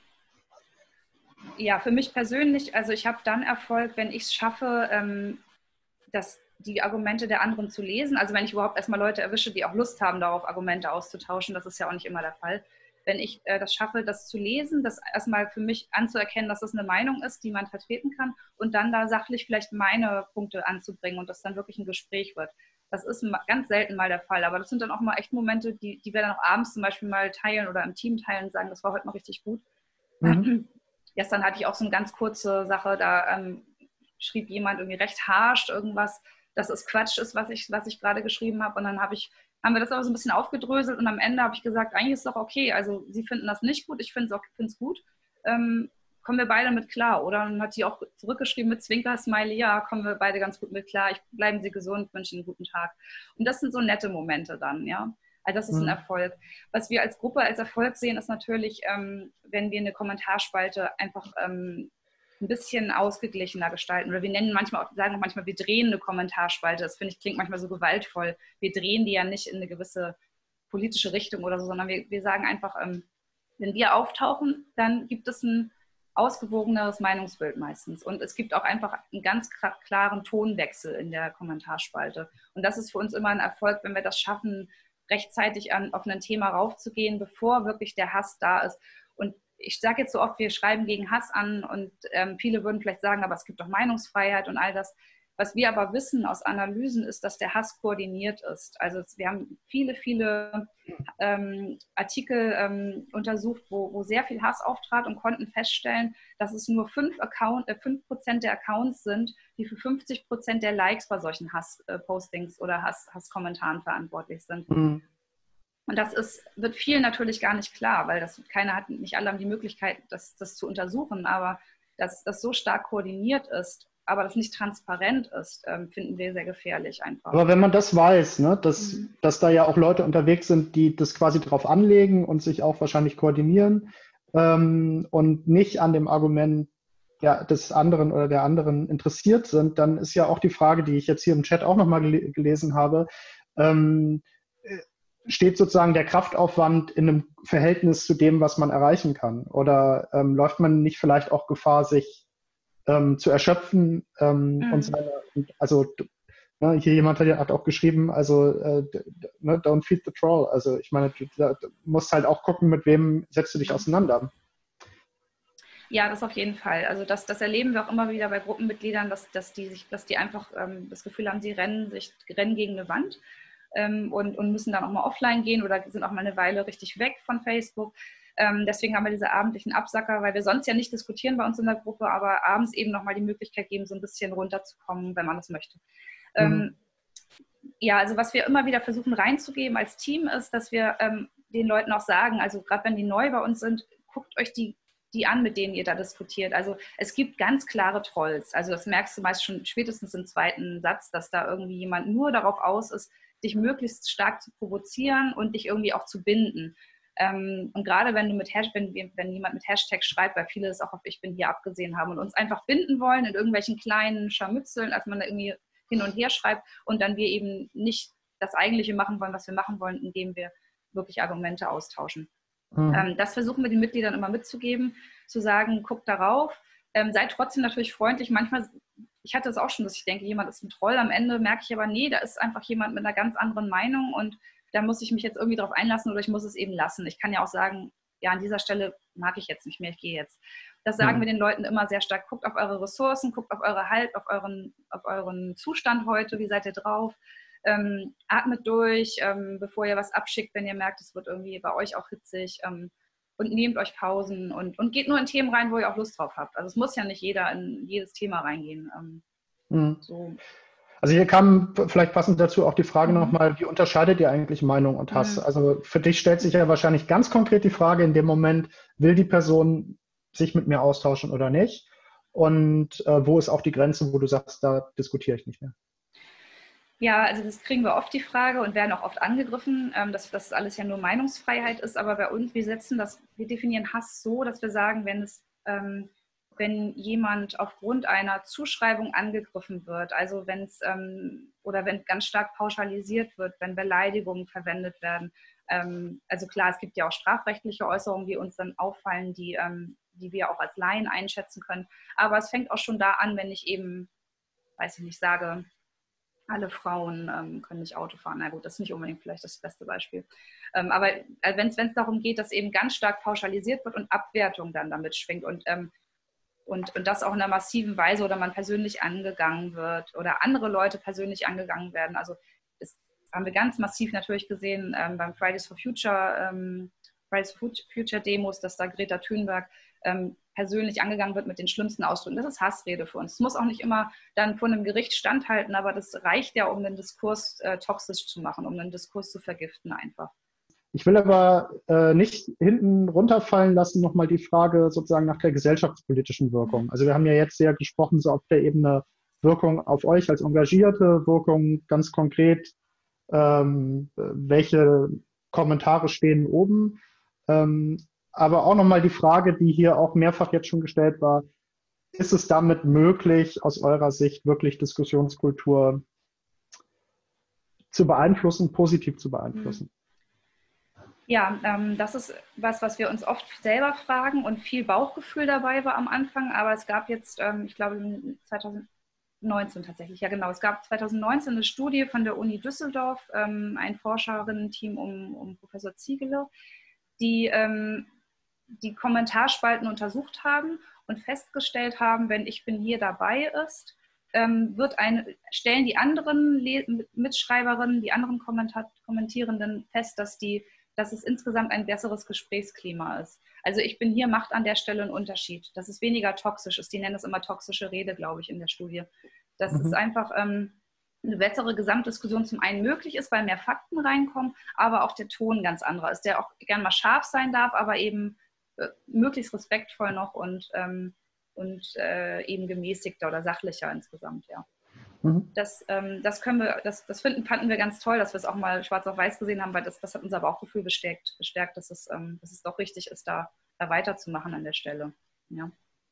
Ja, für mich persönlich, also ich habe dann Erfolg, wenn ich es schaffe, ähm, dass die Argumente der anderen zu lesen. Also wenn ich überhaupt erstmal Leute erwische, die auch Lust haben, darauf Argumente auszutauschen. Das ist ja auch nicht immer der Fall. Wenn ich äh, das schaffe, das zu lesen, das erstmal für mich anzuerkennen, dass das eine Meinung ist, die man vertreten kann und dann da sachlich vielleicht meine Punkte anzubringen und das dann wirklich ein Gespräch wird. Das ist ganz selten mal der Fall, aber das sind dann auch mal echt Momente, die, die wir dann auch abends zum Beispiel mal teilen oder im Team teilen und sagen, das war heute mal richtig gut. Mhm. Gestern hatte ich auch so eine ganz kurze Sache, da ähm, schrieb jemand irgendwie recht harsch irgendwas, dass es Quatsch ist, was ich, was ich gerade geschrieben habe. Und dann habe ich, haben wir das aber so ein bisschen aufgedröselt und am Ende habe ich gesagt, eigentlich ist es doch okay, also Sie finden das nicht gut, ich finde es gut. Ähm, kommen wir beide mit klar, oder? Und dann hat die auch zurückgeschrieben mit Zwinker-Smiley, ja, kommen wir beide ganz gut mit klar, ich, bleiben Sie gesund, wünsche Ihnen einen guten Tag. Und das sind so nette Momente dann, ja. Also das ist ein Erfolg. Was wir als Gruppe als Erfolg sehen, ist natürlich, ähm, wenn wir eine Kommentarspalte einfach ähm, ein bisschen ausgeglichener gestalten. Oder wir nennen manchmal auch, sagen auch manchmal, wir drehen eine Kommentarspalte. Das finde ich, klingt manchmal so gewaltvoll. Wir drehen die ja nicht in eine gewisse politische Richtung oder so, sondern wir, wir sagen einfach, ähm, wenn wir auftauchen, dann gibt es ein ausgewogeneres Meinungsbild meistens. Und es gibt auch einfach einen ganz klaren Tonwechsel in der Kommentarspalte. Und das ist für uns immer ein Erfolg, wenn wir das schaffen, rechtzeitig an, auf ein Thema raufzugehen, bevor wirklich der Hass da ist. Und ich sage jetzt so oft, wir schreiben gegen Hass an und ähm, viele würden vielleicht sagen, aber es gibt doch Meinungsfreiheit und all das. Was wir aber wissen aus Analysen ist, dass der Hass koordiniert ist. Also wir haben viele, viele ähm, Artikel ähm, untersucht, wo, wo sehr viel Hass auftrat und konnten feststellen, dass es nur fünf Account, äh, fünf Prozent der Accounts sind, die für fünfzig Prozent der Likes bei solchen Hass-Postings äh, oder Hass, Hasskommentaren verantwortlich sind. Mhm. Und das ist, wird vielen natürlich gar nicht klar, weil das keiner hat, nicht alle haben die Möglichkeit, das, das zu untersuchen, aber dass das so stark koordiniert ist, aber das nicht transparent ist, ähm, finden wir sehr gefährlich einfach. Aber wenn man das weiß, ne, dass, mhm. dass da ja auch Leute unterwegs sind, die das quasi drauf anlegen und sich auch wahrscheinlich koordinieren ähm, und nicht an dem Argument ja, des anderen oder der anderen interessiert sind, dann ist ja auch die Frage, die ich jetzt hier im Chat auch nochmal gel- gelesen habe, ähm, steht sozusagen der Kraftaufwand in einem Verhältnis zu dem, was man erreichen kann? Oder ähm, läuft man nicht vielleicht auch Gefahr, sich Ähm, zu erschöpfen ähm, mhm. und seine, also ne, hier jemand hat, hat auch geschrieben, also äh, ne, don't feed the troll, also ich meine, du, du musst halt auch gucken, mit wem setzt du dich auseinander. Ja, das auf jeden Fall. Also das, das erleben wir auch immer wieder bei Gruppenmitgliedern, dass, dass, die, sich, dass die einfach ähm, das Gefühl haben, sie rennen, sich, rennen gegen eine Wand ähm, und, und müssen dann auch mal offline gehen oder sind auch mal eine Weile richtig weg von Facebook. Ähm, deswegen haben wir diese abendlichen Absacker, weil wir sonst ja nicht diskutieren bei uns in der Gruppe, aber abends eben nochmal die Möglichkeit geben, so ein bisschen runterzukommen, wenn man das möchte. Mhm. Ähm, ja, also was wir immer wieder versuchen reinzugeben als Team ist, dass wir ähm, den Leuten auch sagen, also gerade wenn die neu bei uns sind, guckt euch die, die an, mit denen ihr da diskutiert. Also es gibt ganz klare Trolls. Also das merkst du meist schon spätestens im zweiten Satz, dass da irgendwie jemand nur darauf aus ist, dich möglichst stark zu provozieren und dich irgendwie auch zu binden. Ähm, und gerade wenn du mit Hashtag, wenn, wenn jemand mit Hashtag schreibt, weil viele es auch auf Ich bin hier abgesehen haben und uns einfach binden wollen in irgendwelchen kleinen Scharmützeln, als man da irgendwie hin und her schreibt und dann wir eben nicht das Eigentliche machen wollen, was wir machen wollen, indem wir wirklich Argumente austauschen. Mhm. Ähm, das versuchen wir den Mitgliedern immer mitzugeben, zu sagen, guckt darauf, ähm, seid trotzdem natürlich freundlich. Manchmal, ich hatte es auch schon, dass ich denke, jemand ist ein Troll, am Ende merke ich aber, nee, da ist einfach jemand mit einer ganz anderen Meinung und da muss ich mich jetzt irgendwie drauf einlassen oder ich muss es eben lassen. Ich kann ja auch sagen, ja, an dieser Stelle mag ich jetzt nicht mehr, ich gehe jetzt. Das sagen mhm. wir den Leuten immer sehr stark. Guckt auf eure Ressourcen, guckt auf eure Halt, auf euren, auf euren Zustand heute, wie seid ihr drauf? Ähm, atmet durch, ähm, bevor ihr was abschickt, wenn ihr merkt, es wird irgendwie bei euch auch hitzig. Ähm, und nehmt euch Pausen und, und geht nur in Themen rein, wo ihr auch Lust drauf habt. Also es muss ja nicht jeder in jedes Thema reingehen. Ähm, mhm. so. Also hier kam vielleicht passend dazu auch die Frage mhm. nochmal, wie unterscheidet ihr eigentlich Meinung und Hass? Mhm. Also für dich stellt sich ja wahrscheinlich ganz konkret die Frage in dem Moment, will die Person sich mit mir austauschen oder nicht? Und äh, wo ist auch die Grenze, wo du sagst, da diskutiere ich nicht mehr? Ja, also das kriegen wir oft die Frage und werden auch oft angegriffen, ähm, dass das alles ja nur Meinungsfreiheit ist. Aber bei uns, wir setzen das, wir definieren Hass so, dass wir sagen, wenn es ähm, wenn jemand aufgrund einer Zuschreibung angegriffen wird, also wenn es ähm, oder wenn ganz stark pauschalisiert wird, wenn Beleidigungen verwendet werden. Ähm, also klar, es gibt ja auch strafrechtliche Äußerungen, die uns dann auffallen, die, ähm, die wir auch als Laien einschätzen können. Aber es fängt auch schon da an, wenn ich eben, weiß ich nicht, sage, alle Frauen ähm, können nicht Auto fahren. Na gut, das ist nicht unbedingt vielleicht das beste Beispiel. Ähm, aber äh, wenn es darum geht, dass eben ganz stark pauschalisiert wird und Abwertung dann damit schwingt und ähm, Und, und das auch in einer massiven Weise oder man persönlich angegangen wird oder andere Leute persönlich angegangen werden. Also das haben wir ganz massiv natürlich gesehen ähm, beim Fridays for Future, ähm, Fridays for Future Demos, dass da Greta Thunberg ähm, persönlich angegangen wird mit den schlimmsten Ausdrücken. Das ist Hassrede für uns. Es muss auch nicht immer dann vor einem Gericht standhalten, aber das reicht ja, um den Diskurs äh, toxisch zu machen, um den Diskurs zu vergiften einfach. Ich will aber äh, nicht hinten runterfallen lassen, nochmal die Frage sozusagen nach der gesellschaftspolitischen Wirkung. Also wir haben ja jetzt sehr gesprochen, so auf der Ebene Wirkung auf euch als Engagierte, Wirkung ganz konkret, ähm, welche Kommentare stehen oben. Ähm, aber auch nochmal die Frage, die hier auch mehrfach jetzt schon gestellt war, ist es damit möglich, aus eurer Sicht wirklich Diskussionskultur zu beeinflussen, positiv zu beeinflussen? Ja, ähm, das ist was, was wir uns oft selber fragen und viel Bauchgefühl dabei war am Anfang, aber es gab jetzt, ähm, ich glaube zweitausendneunzehn tatsächlich, ja genau, es gab zweitausendneunzehn eine Studie von der Uni Düsseldorf, ähm, ein Forscherinnen-Team um, um Professor Ziegele, die ähm, die Kommentarspalten untersucht haben und festgestellt haben, wenn Ich bin hier dabei ist, ähm, wird eine, stellen die anderen Le Mitschreiberinnen, die anderen Kommentierenden fest, dass, die, dass es insgesamt ein besseres Gesprächsklima ist. Also Ich bin hier macht an der Stelle einen Unterschied, dass es weniger toxisch ist. Die nennen es immer toxische Rede, glaube ich, in der Studie. Das mhm. ist einfach ähm, eine bessere Gesamtdiskussion zum einen möglich ist, weil mehr Fakten reinkommen, aber auch der Ton ganz anderer ist, der auch gern mal scharf sein darf, aber eben äh, möglichst respektvoll noch und, ähm, und äh, eben gemäßigter oder sachlicher insgesamt, ja. Mhm. Das, ähm, das können wir, das, das finden, fanden wir ganz toll, dass wir es auch mal schwarz auf weiß gesehen haben, weil das, das hat unser Bauchgefühl bestärkt, bestärkt dass, es, ähm, dass es doch richtig ist, da, da weiterzumachen an der Stelle. Ja.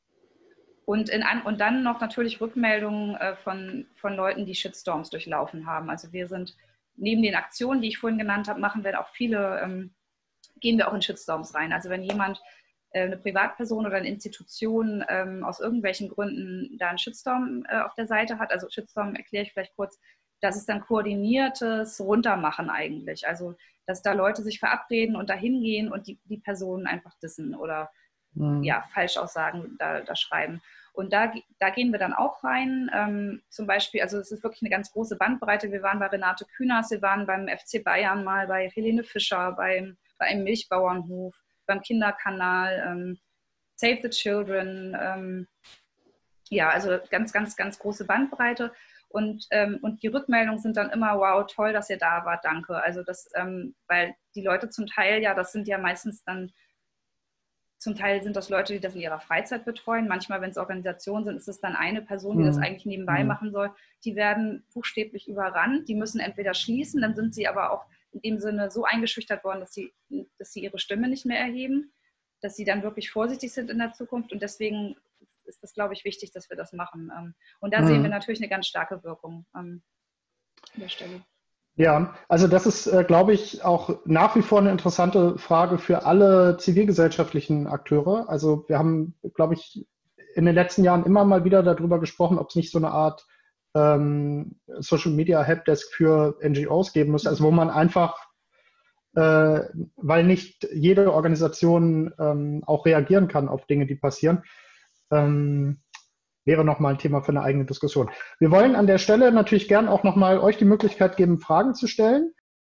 Und, in, und dann noch natürlich Rückmeldungen äh, von, von Leuten, die Shitstorms durchlaufen haben. Also wir sind, neben den Aktionen, die ich vorhin genannt habe, machen wir auch viele, ähm, gehen wir auch in Shitstorms rein. Also wenn jemand, äh, eine Privatperson oder eine Institution ähm, aus irgendwelchen Gründen da einen Shitstorm äh, auf der Seite hat, also Shitstorm erkläre ich vielleicht kurz, das ist dann koordiniertes Runtermachen eigentlich. Also dass da Leute sich verabreden und da hingehen und die, die Personen einfach dissen oder mhm. ja, Falschaussagen da, da schreiben. Und da, da gehen wir dann auch rein. Ähm, zum Beispiel, also es ist wirklich eine ganz große Bandbreite. Wir waren bei Renate Künast, wir waren beim F C Bayern mal, bei Helene Fischer, beim, bei einem Milchbauernhof, beim Kinderkanal, ähm, Save the Children. Ähm, ja, also ganz, ganz, ganz große Bandbreite. Und, ähm, und die Rückmeldungen sind dann immer, wow, toll, dass ihr da wart, danke. Also das, ähm, weil die Leute zum Teil, ja, das sind ja meistens dann Zum Teil sind das Leute, die das in ihrer Freizeit betreuen. Manchmal, wenn es Organisationen sind, ist es dann eine Person, die das eigentlich nebenbei machen soll. Die werden buchstäblich überrannt. Die müssen entweder schließen, dann sind sie aber auch in dem Sinne so eingeschüchtert worden, dass sie, dass sie ihre Stimme nicht mehr erheben, dass sie dann wirklich vorsichtig sind in der Zukunft. Und deswegen ist das, glaube ich, wichtig, dass wir das machen. Und da mhm. sehen wir natürlich eine ganz starke Wirkung an der Stelle. Ja, also das ist, äh, glaube ich, auch nach wie vor eine interessante Frage für alle zivilgesellschaftlichen Akteure. Also wir haben, glaube ich, in den letzten Jahren immer mal wieder darüber gesprochen, ob es nicht so eine Art ähm, Social Media Helpdesk für N G Os geben muss, also wo man einfach, äh, weil nicht jede Organisation ähm, auch reagieren kann auf Dinge, die passieren, ähm, wäre nochmal ein Thema für eine eigene Diskussion. Wir wollen an der Stelle natürlich gern auch nochmal euch die Möglichkeit geben, Fragen zu stellen.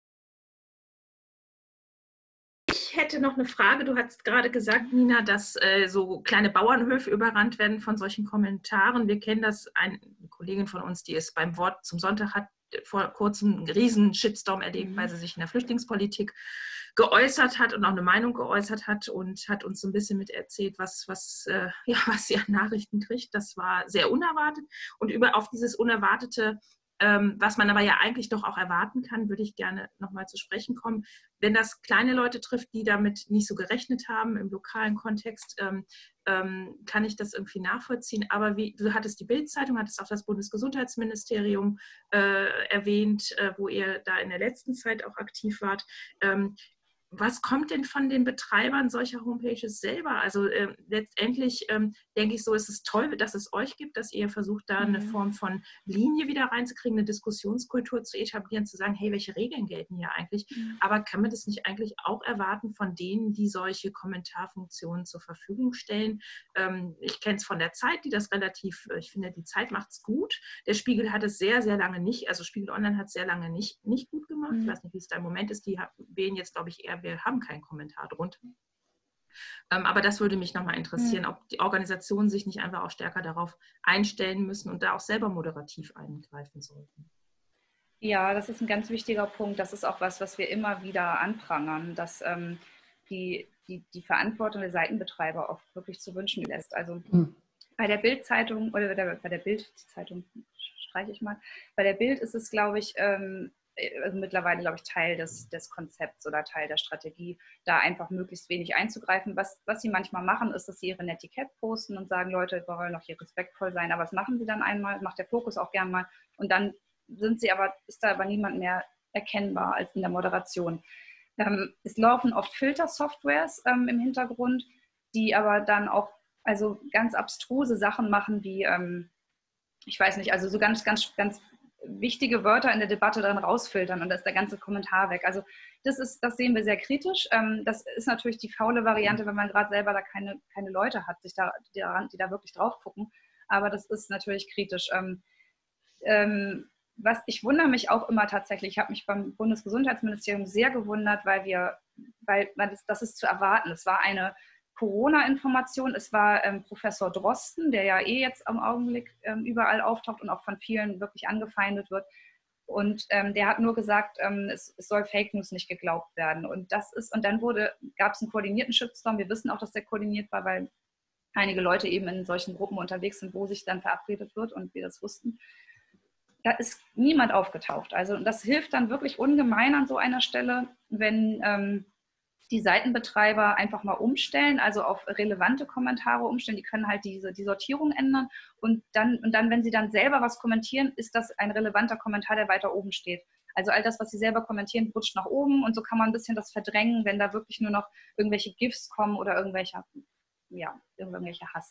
Ich hätte noch eine Frage. Du hast gerade gesagt, Nina, dass äh, so kleine Bauernhöfe überrannt werden von solchen Kommentaren. Wir kennen das, eine Kollegin von uns, die es beim Wort zum Sonntag hat, vor kurzem einen riesen Shitstorm erlebt, mhm. weil sie sich in der Flüchtlingspolitik geäußert hat und auch eine Meinung geäußert hat und hat uns so ein bisschen mit erzählt, was, was, äh, ja, was sie an Nachrichten kriegt. Das war sehr unerwartet. Und über auf dieses Unerwartete, ähm, was man aber ja eigentlich doch auch erwarten kann, würde ich gerne nochmal zu sprechen kommen. Wenn das kleine Leute trifft, die damit nicht so gerechnet haben im lokalen Kontext, ähm, ähm, kann ich das irgendwie nachvollziehen. Aber wie, du hattest die Bild-Zeitung, hattest auch das Bundesgesundheitsministerium äh, erwähnt, äh, wo ihr da in der letzten Zeit auch aktiv wart. Ähm, Was kommt denn von den Betreibern solcher Homepages selber? Also äh, letztendlich ähm, denke ich so, es ist toll, dass es euch gibt, dass ihr versucht, da mhm. eine Form von Linie wieder reinzukriegen, eine Diskussionskultur zu etablieren, zu sagen, hey, welche Regeln gelten hier eigentlich? Mhm. Aber kann man das nicht eigentlich auch erwarten von denen, die solche Kommentarfunktionen zur Verfügung stellen? Ähm, ich kenne es von der Zeit, die das relativ, ich finde, die Zeit macht es gut. Der Spiegel hat es sehr, sehr lange nicht, also Spiegel Online hat es sehr lange nicht, nicht gut gemacht. Mhm. Ich weiß nicht, wie es da im Moment ist. Die wählen jetzt, glaube ich, eher wir haben keinen Kommentar drunter. Ähm, aber das würde mich nochmal interessieren, mhm. ob die Organisationen sich nicht einfach auch stärker darauf einstellen müssen und da auch selber moderativ eingreifen sollten. Ja, das ist ein ganz wichtiger Punkt. Das ist auch was, was wir immer wieder anprangern, dass ähm, die, die, die Verantwortung der Seitenbetreiber oft wirklich zu wünschen lässt. Also mhm. bei der Bild-Zeitung oder bei der, bei der Bild-Zeitung streiche ich mal, bei der Bild ist es, glaube ich, ähm, also mittlerweile, glaube ich, Teil des, des Konzepts oder Teil der Strategie, da einfach möglichst wenig einzugreifen. Was, was sie manchmal machen, ist, dass sie ihre Netiquette posten und sagen, Leute, wir wollen doch hier respektvoll sein. Aber das machen sie dann einmal, macht der Fokus auch gern mal. Und dann sind sie aber, ist da aber niemand mehr erkennbar als in der Moderation. Ähm, es laufen oft Filter-Softwares ähm, im Hintergrund, die aber dann auch also ganz abstruse Sachen machen, wie, ähm, ich weiß nicht, also so ganz, ganz, ganz wichtige Wörter in der Debatte dann rausfiltern und da ist der ganze Kommentar weg. Also das ist, das sehen wir sehr kritisch. Ähm, das ist natürlich die faule Variante, wenn man gerade selber da keine, keine Leute hat, sich da, die, da, die da wirklich drauf gucken. Aber das ist natürlich kritisch. Ähm, ähm, was ich wundere mich auch immer tatsächlich, ich habe mich beim Bundesgesundheitsministerium sehr gewundert, weil wir, weil das, das ist zu erwarten. Es war eine Corona-Information, es war ähm, Professor Drosten, der ja eh jetzt am Augenblick ähm, überall auftaucht und auch von vielen wirklich angefeindet wird. Und ähm, der hat nur gesagt, ähm, es, es soll Fake News nicht geglaubt werden. Und das ist, und dann wurde, gab es einen koordinierten Shitstorm. Wir wissen auch, dass der koordiniert war, weil einige Leute eben in solchen Gruppen unterwegs sind, wo sich dann verabredet wird und wir das wussten. Da ist niemand aufgetaucht. Also das hilft dann wirklich ungemein an so einer Stelle, wenn ähm, die Seitenbetreiber einfach mal umstellen, also auf relevante Kommentare umstellen. Die können halt diese, die Sortierung ändern und dann, und dann, wenn sie dann selber was kommentieren, ist das ein relevanter Kommentar, der weiter oben steht. Also all das, was sie selber kommentieren, rutscht nach oben und so kann man ein bisschen das verdrängen, wenn da wirklich nur noch irgendwelche GIFs kommen oder irgendwelcher, ja, irgendwelcher Hass.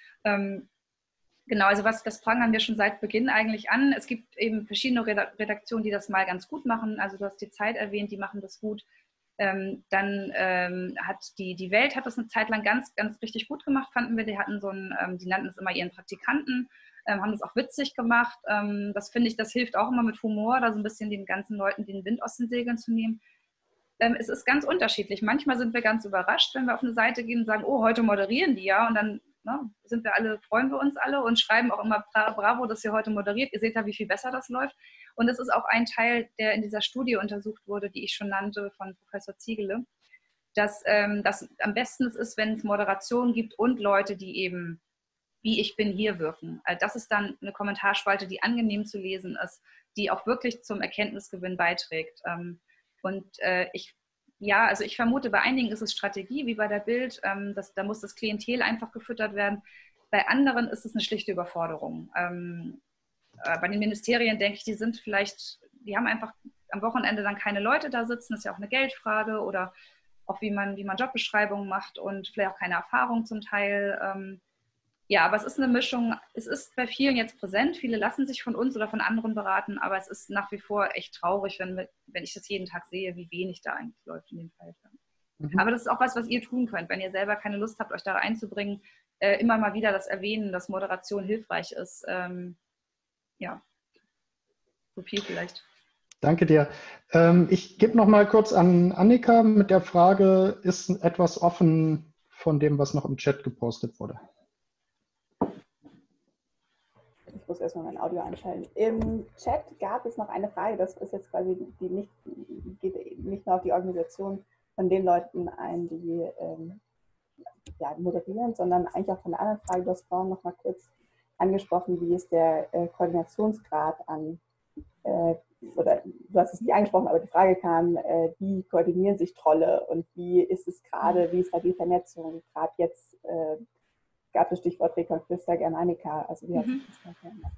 Ähm, Genau, also was, das prangern wir schon seit Beginn eigentlich an. Es gibt eben verschiedene Redaktionen, die das mal ganz gut machen. Also du hast die Zeit erwähnt, die machen das gut. Ähm, dann ähm, hat die, die Welt hat das eine Zeit lang ganz, ganz richtig gut gemacht, fanden wir. Die hatten so einen, ähm, die nannten es immer ihren Praktikanten, ähm, haben das auch witzig gemacht. Ähm, das finde ich, das hilft auch immer mit Humor, da so ein bisschen den ganzen Leuten den Wind aus den Segeln zu nehmen. Ähm, es ist ganz unterschiedlich. Manchmal sind wir ganz überrascht, wenn wir auf eine Seite gehen und sagen, oh, heute moderieren die ja, und dann ne, sind wir alle, freuen wir uns alle und schreiben auch immer bravo, dass ihr heute moderiert. Ihr seht ja, wie viel besser das läuft. Und das ist auch ein Teil, der in dieser Studie untersucht wurde, die ich schon nannte, von Professor Ziegele, dass ähm, das am besten ist, wenn es Moderation gibt und Leute, die eben wie ich bin hier wirken. Also das ist dann eine Kommentarspalte, die angenehm zu lesen ist, die auch wirklich zum Erkenntnisgewinn beiträgt. Ähm, und äh, ich Ja, also ich vermute, bei einigen ist es Strategie, wie bei der Bild, ähm, dass, da muss das Klientel einfach gefüttert werden. Bei anderen ist es eine schlichte Überforderung. Ähm, äh, bei den Ministerien denke ich, die sind vielleicht, die haben einfach am Wochenende dann keine Leute da sitzen, das ist ja auch eine Geldfrage oder auch wie man, wie man Jobbeschreibungen macht und vielleicht auch keine Erfahrung zum Teil. Ähm, ja, aber es ist eine Mischung, es ist bei vielen jetzt präsent, viele lassen sich von uns oder von anderen beraten, aber es ist nach wie vor echt traurig, wenn, wenn ich das jeden Tag sehe, wie wenig da eigentlich läuft in den Feldern. Mhm. Aber das ist auch was, was ihr tun könnt, wenn ihr selber keine Lust habt, euch da einzubringen, äh, immer mal wieder das erwähnen, dass Moderation hilfreich ist. Ähm, ja, so viel vielleicht. Danke dir. Ähm, ich gebe noch mal kurz an Annika mit der Frage, ist etwas offen von dem, was noch im Chat gepostet wurde? Ich muss erstmal mein Audio einschalten. Im Chat gab es noch eine Frage, das ist jetzt quasi, die nicht, geht nicht nur auf die Organisation von den Leuten ein, die ähm, ja, moderieren, sondern eigentlich auch von der anderen Frage, du hast vorhin noch mal kurz angesprochen, wie ist der äh, Koordinationsgrad an, äh, oder du hast es nicht angesprochen, aber die Frage kam, äh, wie koordinieren sich Trolle und wie ist es gerade, wie ist da die Vernetzung, gerade jetzt äh, gab das Stichwort Reconquista Germanica, also wie hat sich das da verändert?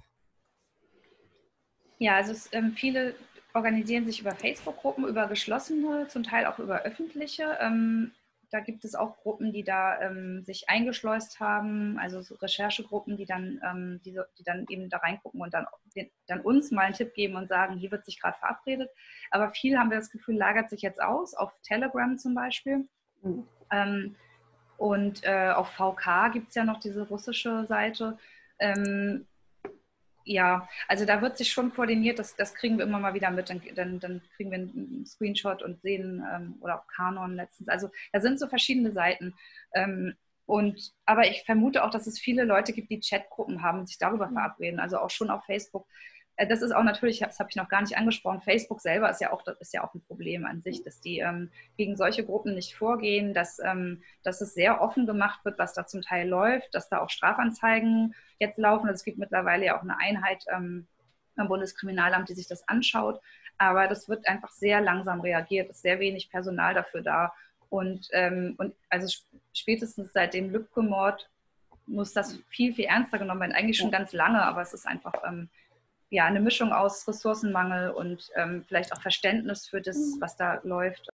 Ja, also es, ähm, viele organisieren sich über Facebook-Gruppen, über geschlossene, zum Teil auch über öffentliche. Ähm, da gibt es auch Gruppen, die da ähm, sich eingeschleust haben, also so Recherchegruppen, die dann, ähm, die, die dann eben da reingucken und dann, dann uns mal einen Tipp geben und sagen, hier wird sich gerade verabredet. Aber viel, haben wir das Gefühl, lagert sich jetzt aus, auf Telegram zum Beispiel. Mhm. Ähm, Und äh, auf V K gibt es ja noch diese russische Seite. Ähm, ja, also da wird sich schon koordiniert, das, das kriegen wir immer mal wieder mit. Dann, dann, dann kriegen wir einen Screenshot und sehen, ähm, oder auf Kanon letztens. Also da sind so verschiedene Seiten. Ähm, und, aber ich vermute auch, dass es viele Leute gibt, die Chatgruppen haben und sich darüber verabreden. Also auch schon auf Facebook. Das ist auch natürlich, das habe ich noch gar nicht angesprochen, Facebook selber ist ja auch, ist ja auch ein Problem an sich, dass die ähm, gegen solche Gruppen nicht vorgehen, dass, ähm, dass es sehr offen gemacht wird, was da zum Teil läuft, dass da auch Strafanzeigen jetzt laufen. Also es gibt mittlerweile ja auch eine Einheit ähm, beim Bundeskriminalamt, die sich das anschaut. Aber das wird einfach sehr langsam reagiert, ist sehr wenig Personal dafür da. Und, ähm, und also spätestens seit dem Lübcke-Mord muss das viel, viel ernster genommen werden. Eigentlich schon ganz lange, aber es ist einfach ähm, ja, eine Mischung aus Ressourcenmangel und ähm, vielleicht auch Verständnis für das, was da läuft.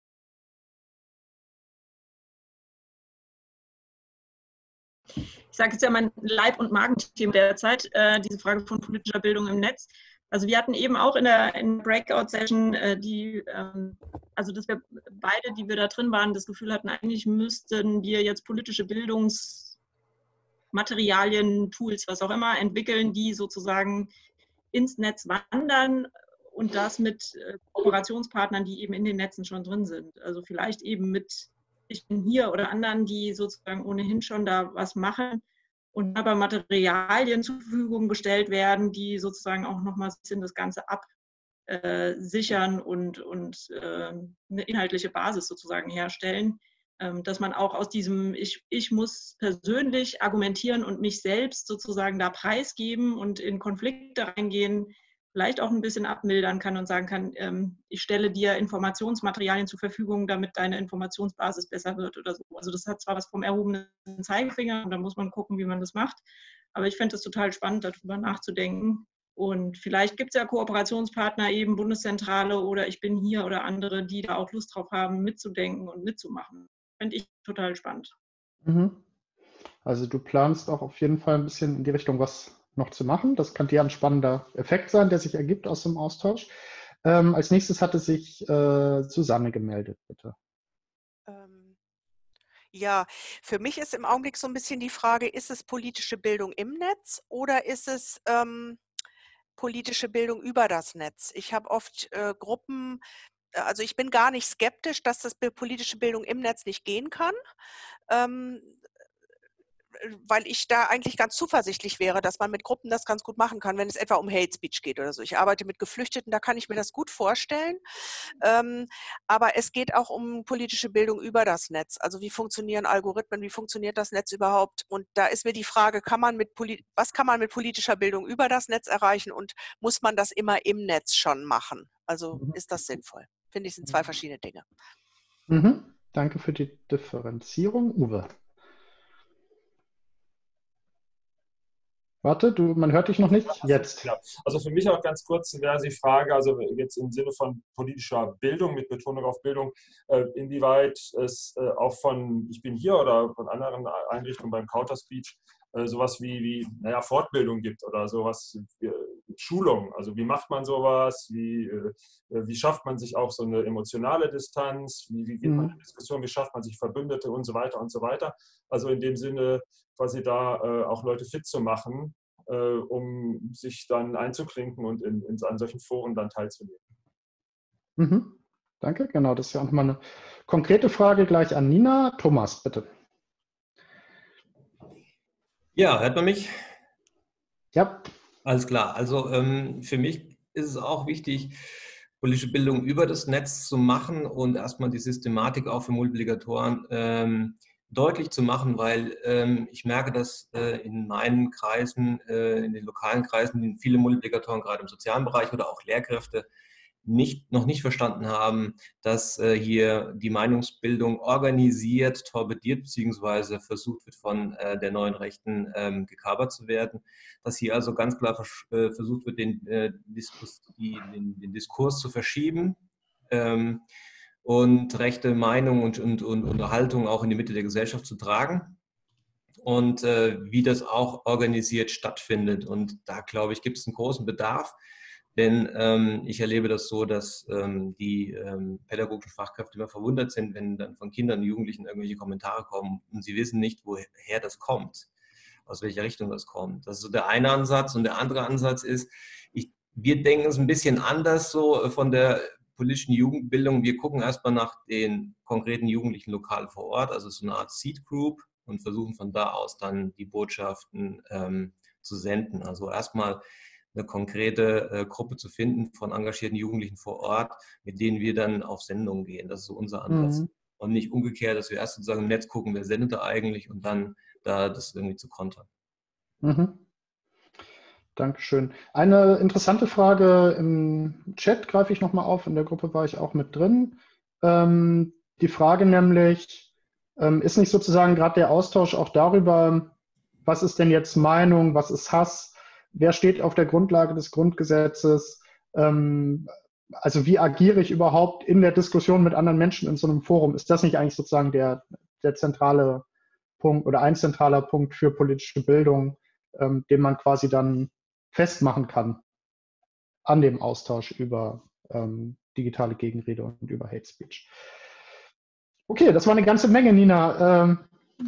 Ich sage jetzt ja mein Leib- und Magenthema derzeit, äh, diese Frage von politischer Bildung im Netz. Also wir hatten eben auch in der, in der Breakout-Session äh, die, ähm, also dass wir beide, die wir da drin waren, das Gefühl hatten, eigentlich müssten wir jetzt politische Bildungsmaterialien, Tools, was auch immer, entwickeln, die sozusagen ins Netz wandern und das mit äh, Kooperationspartnern, die eben in den Netzen schon drin sind. Also vielleicht eben mit Ich bin hier oder anderen, die sozusagen ohnehin schon da was machen und aber Materialien zur Verfügung gestellt werden, die sozusagen auch nochmal ein bisschen das Ganze absichern und, und äh, eine inhaltliche Basis sozusagen herstellen, ähm, dass man auch aus diesem ich, ich muss persönlich argumentieren und mich selbst sozusagen da preisgeben und in Konflikte reingehen, vielleicht auch ein bisschen abmildern kann und sagen kann, ähm, ich stelle dir Informationsmaterialien zur Verfügung, damit deine Informationsbasis besser wird oder so. Also das hat zwar was vom erhobenen Zeigefinger und da muss man gucken, wie man das macht, aber ich fände es total spannend, darüber nachzudenken. Und vielleicht gibt es ja Kooperationspartner, eben Bundeszentrale oder Ich bin hier oder andere, die da auch Lust drauf haben, mitzudenken und mitzumachen. Fände ich total spannend. Mhm. Also du planst auch auf jeden Fall ein bisschen in die Richtung was noch zu machen. Das könnte ja ein spannender Effekt sein, der sich ergibt aus dem Austausch. Ähm, als nächstes hatte sich äh, Susanne gemeldet, bitte. Ähm, ja, für mich ist im Augenblick so ein bisschen die Frage, ist es politische Bildung im Netz oder ist es ähm, politische Bildung über das Netz? Ich habe oft äh, Gruppen, also ich bin gar nicht skeptisch, dass das politische Bildung im Netz nicht gehen kann. Ähm, weil ich da eigentlich ganz zuversichtlich wäre, dass man mit Gruppen das ganz gut machen kann, wenn es etwa um Hate Speech geht oder so. Ich arbeite mit Geflüchteten, da kann ich mir das gut vorstellen. Ähm, aber es geht auch um politische Bildung über das Netz. Also wie funktionieren Algorithmen, wie funktioniert das Netz überhaupt? Und da ist mir die Frage, kann man mit was kann man mit politischer Bildung über das Netz erreichen und muss man das immer im Netz schon machen? Also ist das sinnvoll? Finde ich, sind zwei verschiedene Dinge. Mhm. Danke für die Differenzierung. Uwe. Warte, du, man hört dich noch nicht. Jetzt. Ja, also für mich auch ganz kurz wäre die Frage, also jetzt im Sinne von politischer Bildung, mit Betonung auf Bildung, äh, inwieweit es äh, auch von Ich bin hier oder von anderen Einrichtungen beim Counter Speech äh, sowas wie, wie naja, Fortbildung gibt oder sowas, äh, Schulung. Also wie macht man sowas? Wie, äh, wie schafft man sich auch so eine emotionale Distanz? Wie, wie geht man in Diskussion? Wie schafft man sich Verbündete und so weiter und so weiter? Also in dem Sinne, quasi da äh, auch Leute fit zu machen, äh, um sich dann einzuklinken und in, in, an solchen Foren dann teilzunehmen. Mhm. Danke, genau, das ist ja auch mal eine konkrete Frage gleich an Nina. Thomas, bitte. Ja, hört man mich? Ja. Alles klar, also ähm, für mich ist es auch wichtig, politische Bildung über das Netz zu machen und erstmal die Systematik auch für Multiplikatoren ähm, deutlich zu machen, weil ähm, ich merke, dass äh, in meinen Kreisen, äh, in den lokalen Kreisen, viele Multiplikatoren, gerade im sozialen Bereich oder auch Lehrkräfte, nicht, noch nicht verstanden haben, dass äh, hier die Meinungsbildung organisiert, torpediert bzw. versucht wird, von äh, der neuen Rechten ähm, gekapert zu werden. Dass hier also ganz klar vers äh, versucht wird, den, äh, Diskurs, die, den, den Diskurs zu verschieben ähm, und rechte Meinung und, und, und Unterhaltung auch in die Mitte der Gesellschaft zu tragen. Und äh, wie das auch organisiert stattfindet. Und da, glaube ich, gibt es einen großen Bedarf. Denn ähm, ich erlebe das so, dass ähm, die ähm, pädagogischen Fachkräfte immer verwundert sind, wenn dann von Kindern und Jugendlichen irgendwelche Kommentare kommen und sie wissen nicht, woher das kommt, aus welcher Richtung das kommt. Das ist so der eine Ansatz. Und der andere Ansatz ist, ich, wir denken es ein bisschen anders so von der politischen Jugendbildung. Wir gucken erstmal nach den konkreten Jugendlichen lokal vor Ort, also so eine Art Seed Group, und versuchen von da aus dann die Botschaften ähm, zu senden. Also erstmal eine konkrete äh, Gruppe zu finden von engagierten Jugendlichen vor Ort, mit denen wir dann auf Sendung gehen. Das ist so unser Ansatz. Mhm. Und nicht umgekehrt, dass wir erst sozusagen im Netz gucken, wer sendet da eigentlich und dann da das irgendwie zu kontern. Mhm. Dankeschön. Eine interessante Frage im Chat greife ich nochmal auf. In der Gruppe war ich auch mit drin. Ähm, die Frage nämlich, ähm, ist nicht sozusagen gerade der Austausch auch darüber, was ist denn jetzt Meinung, was ist Hass, wer steht auf der Grundlage des Grundgesetzes, ähm, also wie agiere ich überhaupt in der Diskussion mit anderen Menschen in so einem Forum? Ist das nicht eigentlich sozusagen der, der zentrale Punkt oder ein zentraler Punkt für politische Bildung, ähm, den man quasi dann festmachen kann an dem Austausch über ähm, digitale Gegenrede und über Hate Speech? Okay, das war eine ganze Menge, Nina. Ähm,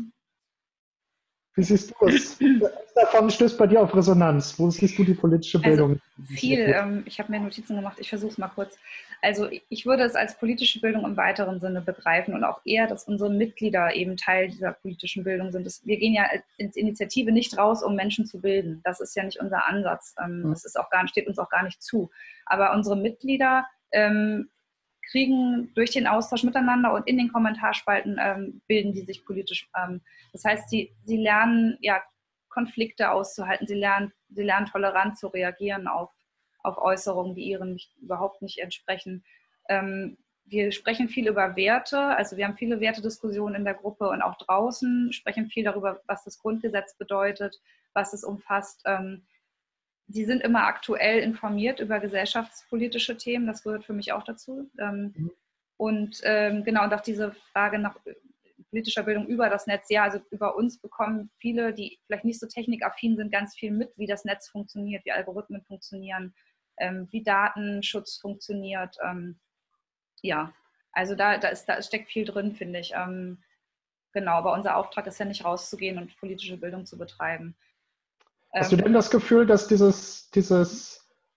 wie siehst du es? Was davon stößt bei dir auf Resonanz? Wo siehst du die politische Bildung? Also viel. Ähm, ich habe mir Notizen gemacht. Ich versuche es mal kurz. Also ich würde es als politische Bildung im weiteren Sinne begreifen und auch eher, dass unsere Mitglieder eben Teil dieser politischen Bildung sind. Das, wir gehen ja ins Initiative nicht raus, um Menschen zu bilden. Das ist ja nicht unser Ansatz. Ähm, das ist auch gar, steht uns auch gar nicht zu. Aber unsere Mitglieder ähm, kriegen durch den Austausch miteinander und in den Kommentarspalten ähm, bilden die sich politisch. Ähm, das heißt, sie, sie lernen ja Konflikte auszuhalten, sie lernen, sie lernen tolerant zu reagieren auf, auf Äußerungen, die ihren nicht, überhaupt nicht entsprechen. Ähm, wir sprechen viel über Werte, also wir haben viele Wertediskussionen in der Gruppe und auch draußen, sprechen viel darüber, was das Grundgesetz bedeutet, was es umfasst. Ähm, Die sind immer aktuell informiert über gesellschaftspolitische Themen, das gehört für mich auch dazu. Ähm, und ähm, genau, und auch diese Frage nach politischer Bildung über das Netz, ja, also über uns bekommen viele, die vielleicht nicht so technikaffin sind, ganz viel mit, wie das Netz funktioniert, wie Algorithmen funktionieren, ähm, wie Datenschutz funktioniert. Ähm, ja, also da, da, ist, da steckt viel drin, finde ich. Ähm, genau, aber unser Auftrag ist ja nicht rauszugehen und politische Bildung zu betreiben. Hast du denn das Gefühl, dass dieses, dieses,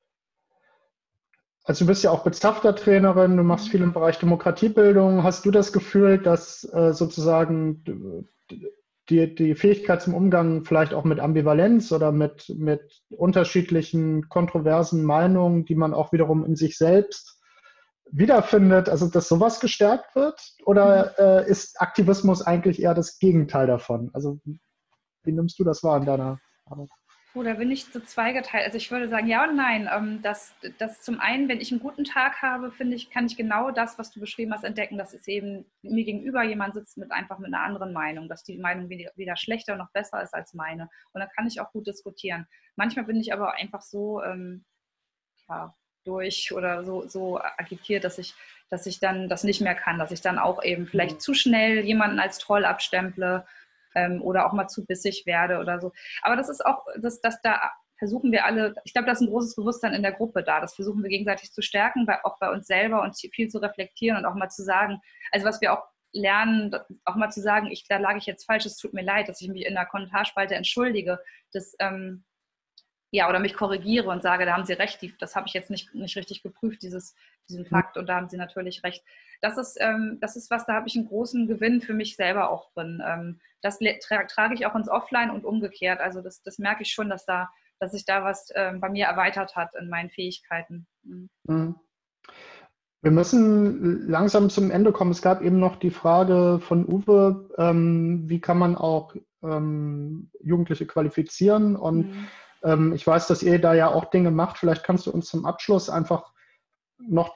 also du bist ja auch Bezafter-Trainerin, du machst viel im Bereich Demokratiebildung, hast du das Gefühl, dass äh, sozusagen die, die Fähigkeit zum Umgang vielleicht auch mit Ambivalenz oder mit, mit unterschiedlichen kontroversen Meinungen, die man auch wiederum in sich selbst wiederfindet, also dass sowas gestärkt wird? Oder äh, ist Aktivismus eigentlich eher das Gegenteil davon? Also wie nimmst du das wahr in deiner Arbeit? Oh, da bin ich so zweigeteilt. Also ich würde sagen, ja und nein. Ähm, das, das zum einen, wenn ich einen guten Tag habe, finde ich, kann ich genau das, was du beschrieben hast, entdecken. Dass es eben mir gegenüber jemand sitzt mit einfach mit einer anderen Meinung, dass die Meinung weder, weder schlechter noch besser ist als meine. Und dann kann ich auch gut diskutieren. Manchmal bin ich aber einfach so ähm, ja, durch oder so, so agitiert, dass ich, dass ich dann das nicht mehr kann, dass ich dann auch eben vielleicht zu schnell jemanden als Troll abstemple. Oder auch mal zu bissig werde oder so. Aber das ist auch, das, das da versuchen wir alle, ich glaube, da ist ein großes Bewusstsein in der Gruppe da. Das versuchen wir gegenseitig zu stärken, bei, auch bei uns selber und viel zu reflektieren und auch mal zu sagen, also was wir auch lernen, auch mal zu sagen, ich, da lag ich jetzt falsch, es tut mir leid, dass ich mich in der Kommentarspalte entschuldige, das, ähm, ja, oder mich korrigiere und sage, da haben Sie recht, die, das habe ich jetzt nicht, nicht richtig geprüft, dieses, diesen Fakt, und da haben Sie natürlich recht. Das ist, ähm, das ist was, da habe ich einen großen Gewinn für mich selber auch drin. Ähm, das tra trage ich auch ins Offline und umgekehrt. Also das, das merke ich schon, dass, da, dass sich da was ähm, bei mir erweitert hat in meinen Fähigkeiten. Mhm. Wir müssen langsam zum Ende kommen. Es gab eben noch die Frage von Uwe, ähm, wie kann man auch ähm, Jugendliche qualifizieren? Und mhm. ähm, ich weiß, dass ihr da ja auch Dinge macht. Vielleicht kannst du uns zum Abschluss einfach noch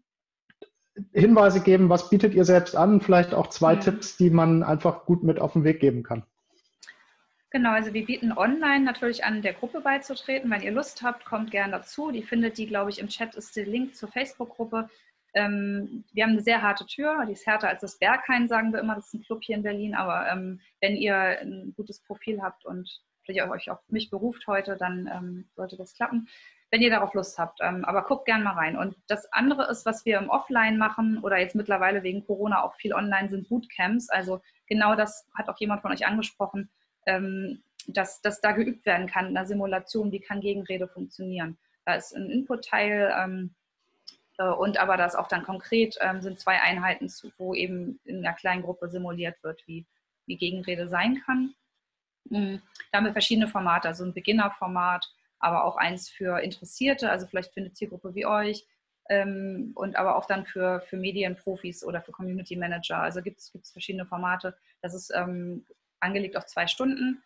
Hinweise geben, was bietet ihr selbst an? Vielleicht auch zwei mhm. Tipps, die man einfach gut mit auf den Weg geben kann. Genau, also wir bieten online natürlich an, der Gruppe beizutreten. Wenn ihr Lust habt, kommt gerne dazu. Die findet die, glaube ich, im Chat ist der Link zur Facebook-Gruppe. Ähm, wir haben eine sehr harte Tür, die ist härter als das Berghain, sagen wir immer. Das ist ein Club hier in Berlin. Aber ähm, wenn ihr ein gutes Profil habt und vielleicht euch auf mich beruft heute, dann ähm, sollte das klappen, wenn ihr darauf Lust habt. Ähm, aber guckt gerne mal rein. Und das andere ist, was wir im Offline machen oder jetzt mittlerweile wegen Corona auch viel online, sind Bootcamps. Also genau das hat auch jemand von euch angesprochen, ähm, dass, dass da geübt werden kann in der Simulation, wie kann Gegenrede funktionieren. Da ist ein Input-Teil ähm, äh, und aber das auch dann konkret ähm, sind zwei Einheiten, zu, wo eben in einer kleinen Gruppe simuliert wird, wie, wie Gegenrede sein kann. Mhm. Da haben wir verschiedene Formate, also ein Beginnerformat, aber auch eins für Interessierte, also vielleicht für eine Zielgruppe wie euch, ähm, und aber auch dann für, für Medienprofis oder für Community Manager. Also gibt es verschiedene Formate. Das ist ähm, angelegt auf zwei Stunden.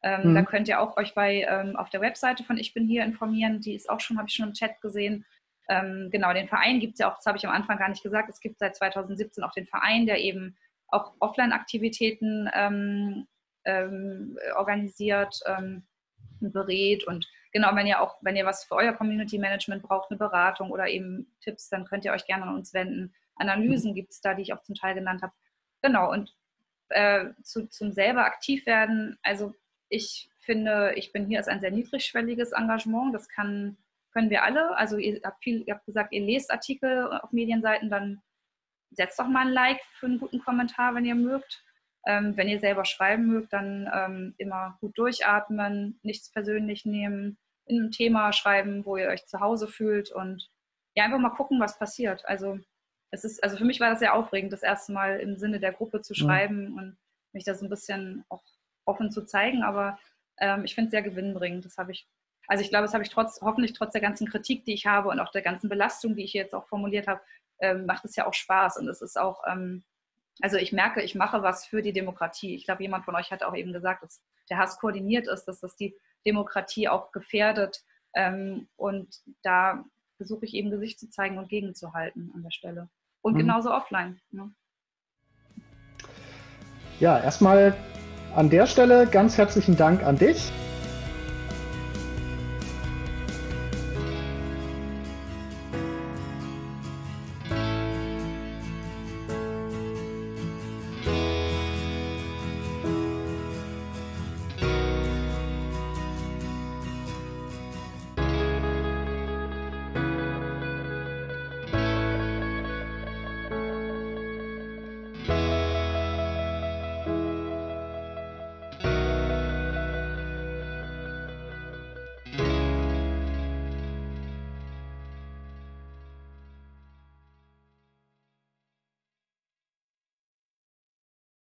Ähm, Mhm. Da könnt ihr auch euch bei ähm, auf der Webseite von Ich bin hier informieren. Die ist auch schon, habe ich schon im Chat gesehen. Ähm, genau, den Verein gibt es ja auch, das habe ich am Anfang gar nicht gesagt, es gibt seit zweitausendsiebzehn auch den Verein, der eben auch Offline-Aktivitäten ähm, ähm, organisiert, ähm, berät. Und genau, wenn ihr auch, wenn ihr was für euer Community Management braucht, eine Beratung oder eben Tipps, dann könnt ihr euch gerne an uns wenden. Analysen gibt es da, die ich auch zum Teil genannt habe. Genau, und äh, zu, zum selber aktiv werden, also ich finde, ich bin hier als ein sehr niedrigschwelliges Engagement, das kann, können wir alle. Also ihr habt, viel, ihr habt gesagt, ihr lest Artikel auf Medienseiten, dann setzt doch mal ein Like für einen guten Kommentar, wenn ihr mögt. Ähm, wenn ihr selber schreiben mögt, dann ähm, immer gut durchatmen, nichts persönlich nehmen, in ein Thema schreiben, wo ihr euch zu Hause fühlt und ja, einfach mal gucken, was passiert. Also es ist, also für mich war das sehr aufregend, das erste Mal im Sinne der Gruppe zu schreiben mhm. und mich da so ein bisschen auch offen zu zeigen, aber ähm, ich finde es sehr gewinnbringend. Das habe ich, also ich glaube, das habe ich trotz, hoffentlich trotz der ganzen Kritik, die ich habe und auch der ganzen Belastung, die ich jetzt auch formuliert habe, ähm, macht es ja auch Spaß und es ist auch, ähm, also ich merke, ich mache was für die Demokratie. Ich glaube, jemand von euch hat auch eben gesagt, dass der Hass koordiniert ist, dass das die Demokratie auch gefährdet ähm, und da versuche ich eben Gesicht zu zeigen und gegenzuhalten an der Stelle. Und mhm. genauso offline. Ne? Ja, erstmal an der Stelle ganz herzlichen Dank an dich.